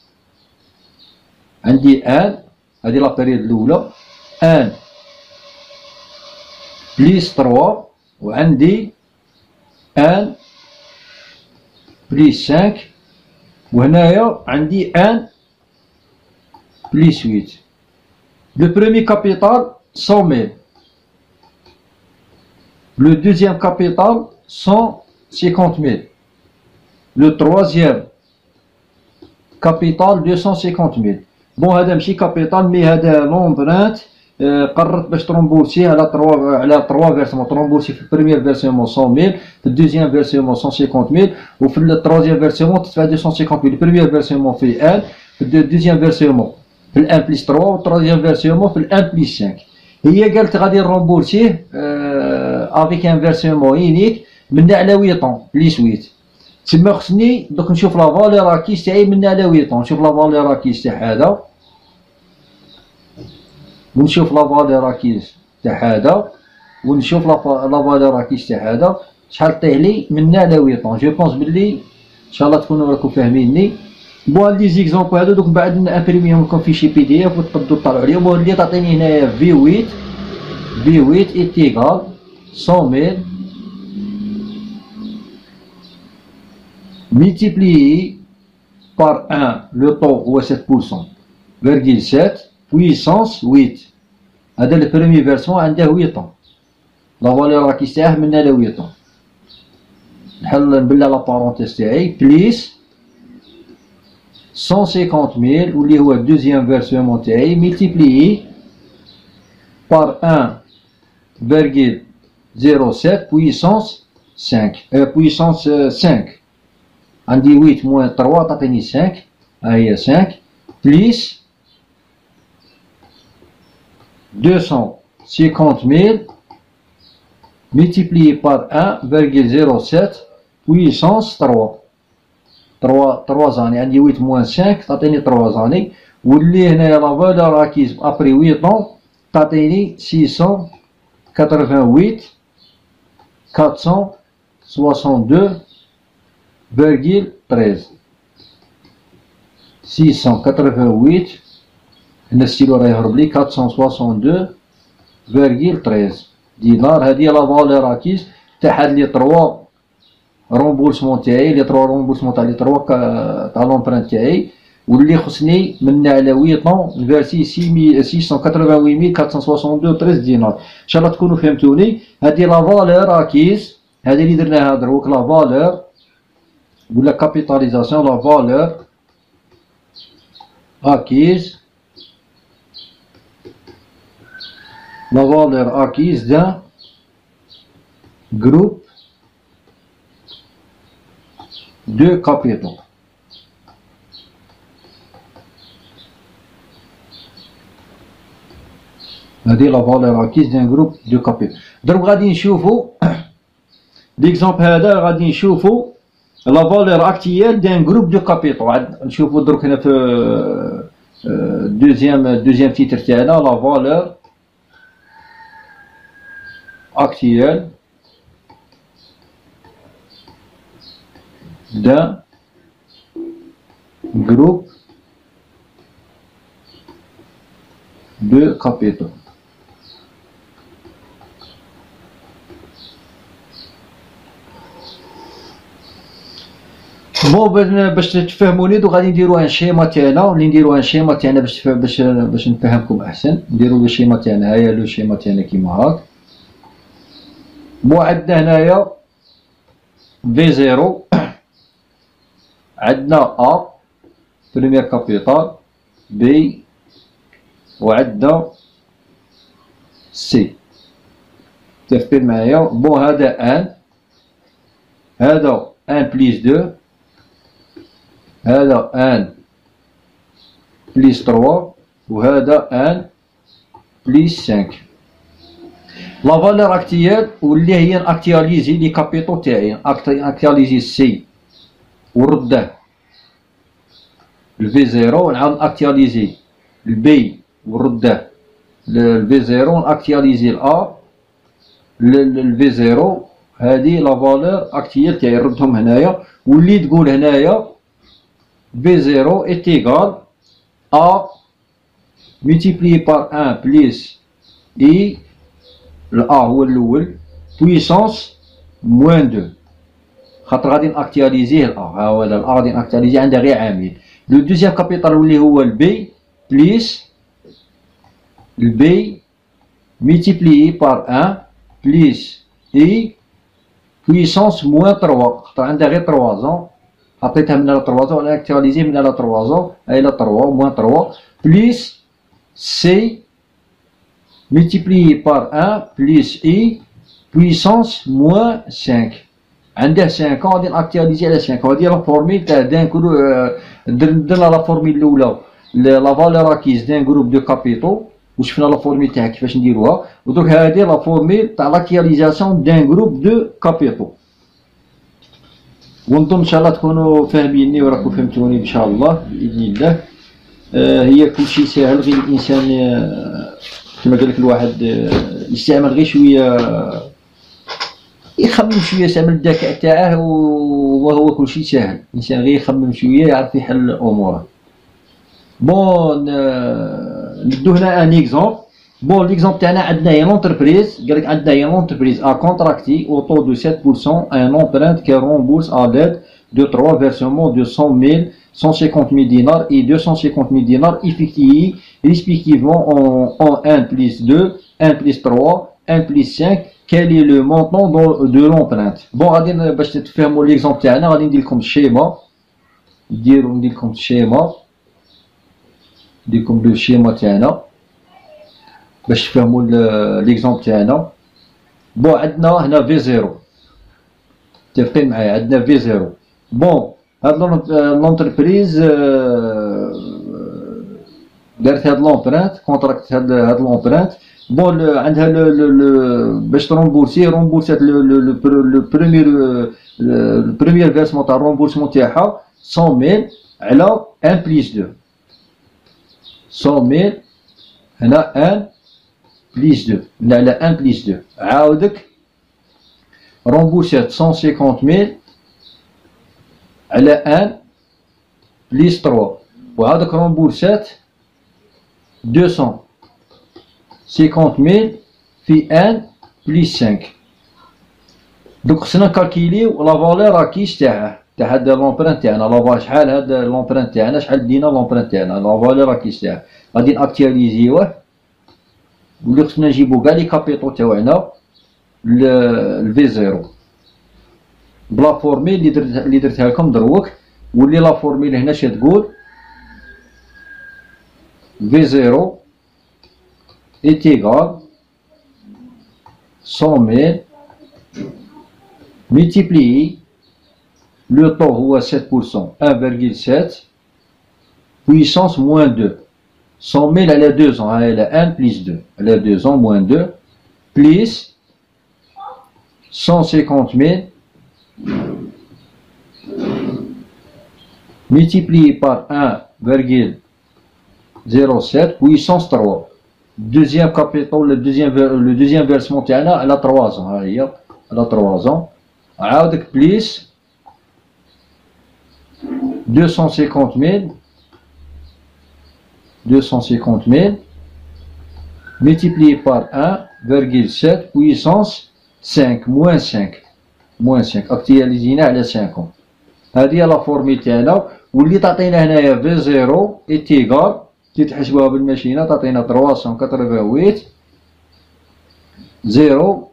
عندي ان هذه لا بيريود الاولى، ان بليس trois، وعندي ان بليس cinq، وهنايا عندي ان plus huit. Le premier capital, cent mille. Le deuxième capital, cent cinquante mille. Le troisième capital, deux cent cinquante mille. Bon, هذا ماشي capital mais هذا l'empreinte قررت باش ترومبورسي على trois على trois versements. ترومبورسي في البريمير فيرسيمون cent mille، في الدوزيام فيرسيمون cent cinquante mille، وفي التروازيام فيرسيمون تدفع deux cent cinquante mille. البريمير فيرسيمون في un، في الدوزيام فيرسيمون في الان بليس trois، والتروازيام فيرسيمون في الان بليس cinq. هي قالت غادي نرومبورسيه افيك ان فيرسيمون يونيك من على huit طون بليس huit. تما خصني دوك نشوف لا فالور اكيس تاعي من على huit طون، نشوف لا فالور اكيس تاع هذا، ونشوف لا فالور اكيس تاع هذا، ونشوف لا فالور اكيس تاع هذا شحال طيح لي من على huit طون. جو بونس بلي ان شاء الله تكونوا راكم فاهميني. بون لي زيكزومبل هادو دوك من بعد نامبريميهم لكم في شي بي دي اف وتقدروا تطلعوا عليهم. بون اللي تعطيني هنايا في huit، في huit ايتيغال cent mille multiplié par un, le taux هو sept pour cent virgule sept puissance huit. هذا البريمي فيرسون عنده huit طون، لا فالور راكي تاعه من على huit طون. نحل نبلع لا بارونتيز تاعي بليس cent cinquante mille واللي هو الدوزيام فيرسيمون تاعي multiplié par un virgule zéro sept puissance cinq euh, puissance cinq. عندي huit moins trois تعطيني cinq، ها هي cinq plus deux cent cinquante mille multiplié par un virgule zéro sept puissance trois. trois trois années. عندي huit moins cinq تعطيني trois années. واللي هنايا لا فالور اكيز ابري huit طون تعطيني six cent quatre-vingt-huit quatre cent soixante-deux virgule treize. six cent quatre-vingt-huit هنا الستيلو راه يهرب لي quatre cent soixante-deux virgule treize دينار. هذه لا فالور اكيز تاع هاد لي trois رومبورسمون تاعي، لي trois رومبورسمون تاع لي trois تاع لومبرانت تاعي، واللي خصني من على huit طون نفيرسي six cent quatre-vingt-huit mille quatre cent soixante-deux treize دينار. ان شاء الله تكونوا فهمتوني. هذه لا فالور اكيز، هذه اللي درناها دروك لا فالور ولا كابيتاليزاسيون، لا فالور اكيز، لا فالور اكيز دان جروب دو كابيتال. هذه لا فالور اكيز دان جروب دو كابيتال. دروك غادي نشوفو ليكزومبل هذا، غادي نشوفو لا فالور اكتيال دان جروب دو كابيتال. نشوفو دروك هنا في دوزيام دوزيام تيتر تاعنا لا فالور اكتيال d'un groupe de capitaux. بون باش تفهموني دو غادي نديرو ان شيما تاعنا، اللي نديرو ان شيما تاعنا باش باش باش نفهمكم احسن. نديرو لو شيما تاعنا، هيا لو شيما تاعنا كيما هاك. بون عندنا هنايا في زيرو، عندنا أ بريمير كابيتال، بي، وعندنا سي. متفقين معايا؟ بون هذا ان، هذا ان بليس دو، هذا ان بليس trois، وهذا ان بليس cinq. لا فالور اكتيال واللي هي ناكتياليزي لي كابيتو تاعي، اكتياليزي سي ونرده الفي زيرو، ونعاود ناكتياليزي البي ونرده الفي زيرو، ناكتياليزي الأ الفي زيرو. هادي لا فالور اكتيال تاعي نردهم هنايا، واللي تقول هنايا في زيرو est égal à multiplié par un plus i الأ هو الأول بويسونس موان دو، خاطر غادي ناكتياليزيه الأ، ها هو الأ غادي ناكتياليزيه عندها غير عامل. لو دوزيام كابيتال واللي هو البي بليس البي multiplié par un plus i puissance moins trois، خاطر عندها غير trois زون، حطيتها من على trois زون ولا اكتياليزيه من على trois زون، هاي لا trois moins trois plus c multiplié par un plus i puissance moins cinq. عنده cinq غادي ناكتياليزي على cinq. هادي لا فورميل تاع دان كرو، درنا لا فورميل الاولى لا فالور اكيز دان جروب دو كابيتو وشفنا لا فورميل تاعها كيفاش نديروها، ودروك هادي لا فورميل تاع لاكتياليزاسيون دان جروب دو كابيتو. ونظن ان شاء الله تكونوا فاهميني وراكم فهمتوني ان شاء الله باذن الله. آه هي كلشي ساهل، غير الانسان آه كما قال لك الواحد آه يستعمل غير شويه، يخمم شويه، يستعمل الذكاء تاعه وهو كلشي ساهل. الانسان غير يخمم شويه يعرف يحل اموره. بون آه ندو هنا ان اكزومبل. بون ليكزومبل تاعنا عندنا هي لونتربريز، قالك عندنا هي لونتربريز ا كونتراكتي او طو دو sept pour cent ان امبرانت كي رومبورس ا ليد دو trois versements de cent mille, cent cinquante mille dinars et deux cent cinquante mille dinars effectués respectivement en, en un plus deux, un plus trois, un plus cinq. Quel est le montant de l'empreinte? Bon, غادي باش تفهموا ليكزومبل تاعنا غادي ندير لكم الشيما، نديرو ندير لكم الشيما، ندير لكم لو شيما تاعنا باش تفهموا ليكزومبل تاعنا. بون عندنا هنا في زيرو، متفقين معايا؟ عندنا في زيرو. بون هاد لونتربريز دارت هاد لومبرانت، كونتراكت هاد هاد لومبرانت. بون عندها باش ترومبورسي رومبورسات لو بروميير لو بروميير فيرسمون تاع الرومبورسمون تاعها cent mille على un بليس deux، cent mille هنا un بليس deux، هنا على un بليس deux. عاودك رومبورسات cent cinquante mille على un بليس trois، وعاودك رومبورسات deux cent cinquante mille في un بليس cinq. دوك خصنا نكالكيليو لا فالور اكيش تاعها تاع هاد لومبرانت تاعنا، لا شحال هاد لومبرانت تاعنا، شحال دينا لومبرانت تاعنا، لا فالور اكيش تاعها. غادي ناكتياليزيوه واللي خصنا نجيبو كاع لي كابيطو تاوعنا الفي زيرو بلا فورميل اللي درت اللي درتها لكم دروك، واللي لا فورميل هنا اش تقول في زيرو est égal cent mille multiplié le taux هو sept pour cent un virgule sept puissance moins deux. cent mille elle a deux ans, elle a un plus deux, elle a deux ans moins deux plus cent cinquante mille multiplié par un virgule zéro sept puissance trois. Deuxième capital, le deuxième, le deuxième versement تاعنا على trois ans، ها هي على trois ans. عاودك plus deux cent cinquante mille deux cent cinquante mille multiplié par un virgule sept puissance cinq moins cinq moins cinq. اكتياليزينا على cinquante. هذه هي لا فورميل تاعنا، واللي تعطينا هنايا في زيرو est égal كي تحسبوها بالماشينه تعطينا trois cent quatre-vingt-huit zéro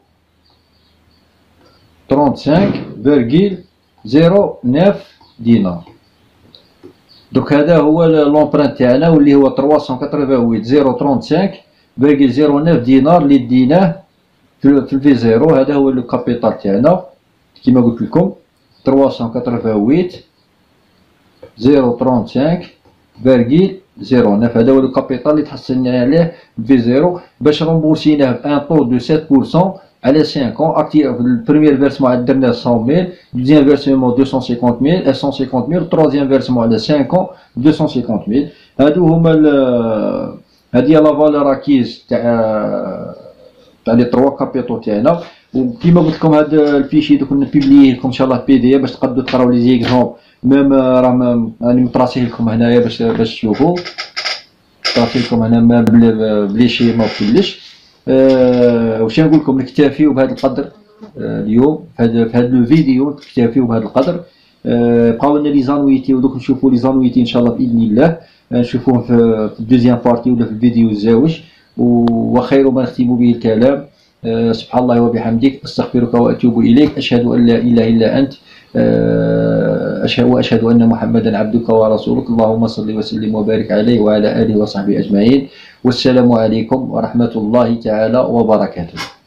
trente-cinq virgule zéro neuf دينار. دوك هذا هو لومبرانت تاعنا واللي هو trois cent quatre-vingt-huit zéro trente-cinq virgule zéro neuf دينار اللي ديناه في الفي زيرو. هذا هو لو كابيتال تاعنا كيما قلت لكم trois cent quatre-vingt-huit zéro trente-cinq virgule زيرو نوف. هذا هو لو كابيتال اللي تحصلنا عليه في زيرو باش رومبورسيناه بان طو دو سبعة بالمية على خمسة ans. اكتي في البريمير فيرسمون درنا مية ميل، دوزيام فيرسمون مئتين وخمسين ميل، مئة وخمسين ميل، التروازيام فيرسمون على خمسة ans مئتين وخمسين ميل. هادو هما هادي لا فالور اكيز تاع تاع لي تروا كابيتو تاعنا. وكيما قلت لكم هذا الفيشي دوك نبيبليه لكم ان شاء الله بي دي باش تقدروا تقراو لي زيكزومبل. ميم راه راني مطراسيه لكم هنايا باش باش تشوفوا، طراسيه لكم هنا ما بلي شيما وكلش. أه واش نقول لكم، نكتفيو بهذا القدر أه اليوم في هذا في هذا الفيديو، نكتفيو بهذا القدر. أه بقاو لنا لي زانويتي ودوك نشوفوا لي زانويتي ان شاء الله باذن الله، نشوفوهم في الدوزيام بارتي ولا في الفيديو الزاوج. وخير ما نختم به الكلام أه سبحان الله وبحمدك، استغفرك واتوب اليك، اشهد ان لا اله الا انت، أشهد وأشهد أن محمدا عبدك ورسولك. اللهم صل وسلم وبارك عليه وعلى آله وصحبه أجمعين. والسلام عليكم ورحمة الله تعالى وبركاته.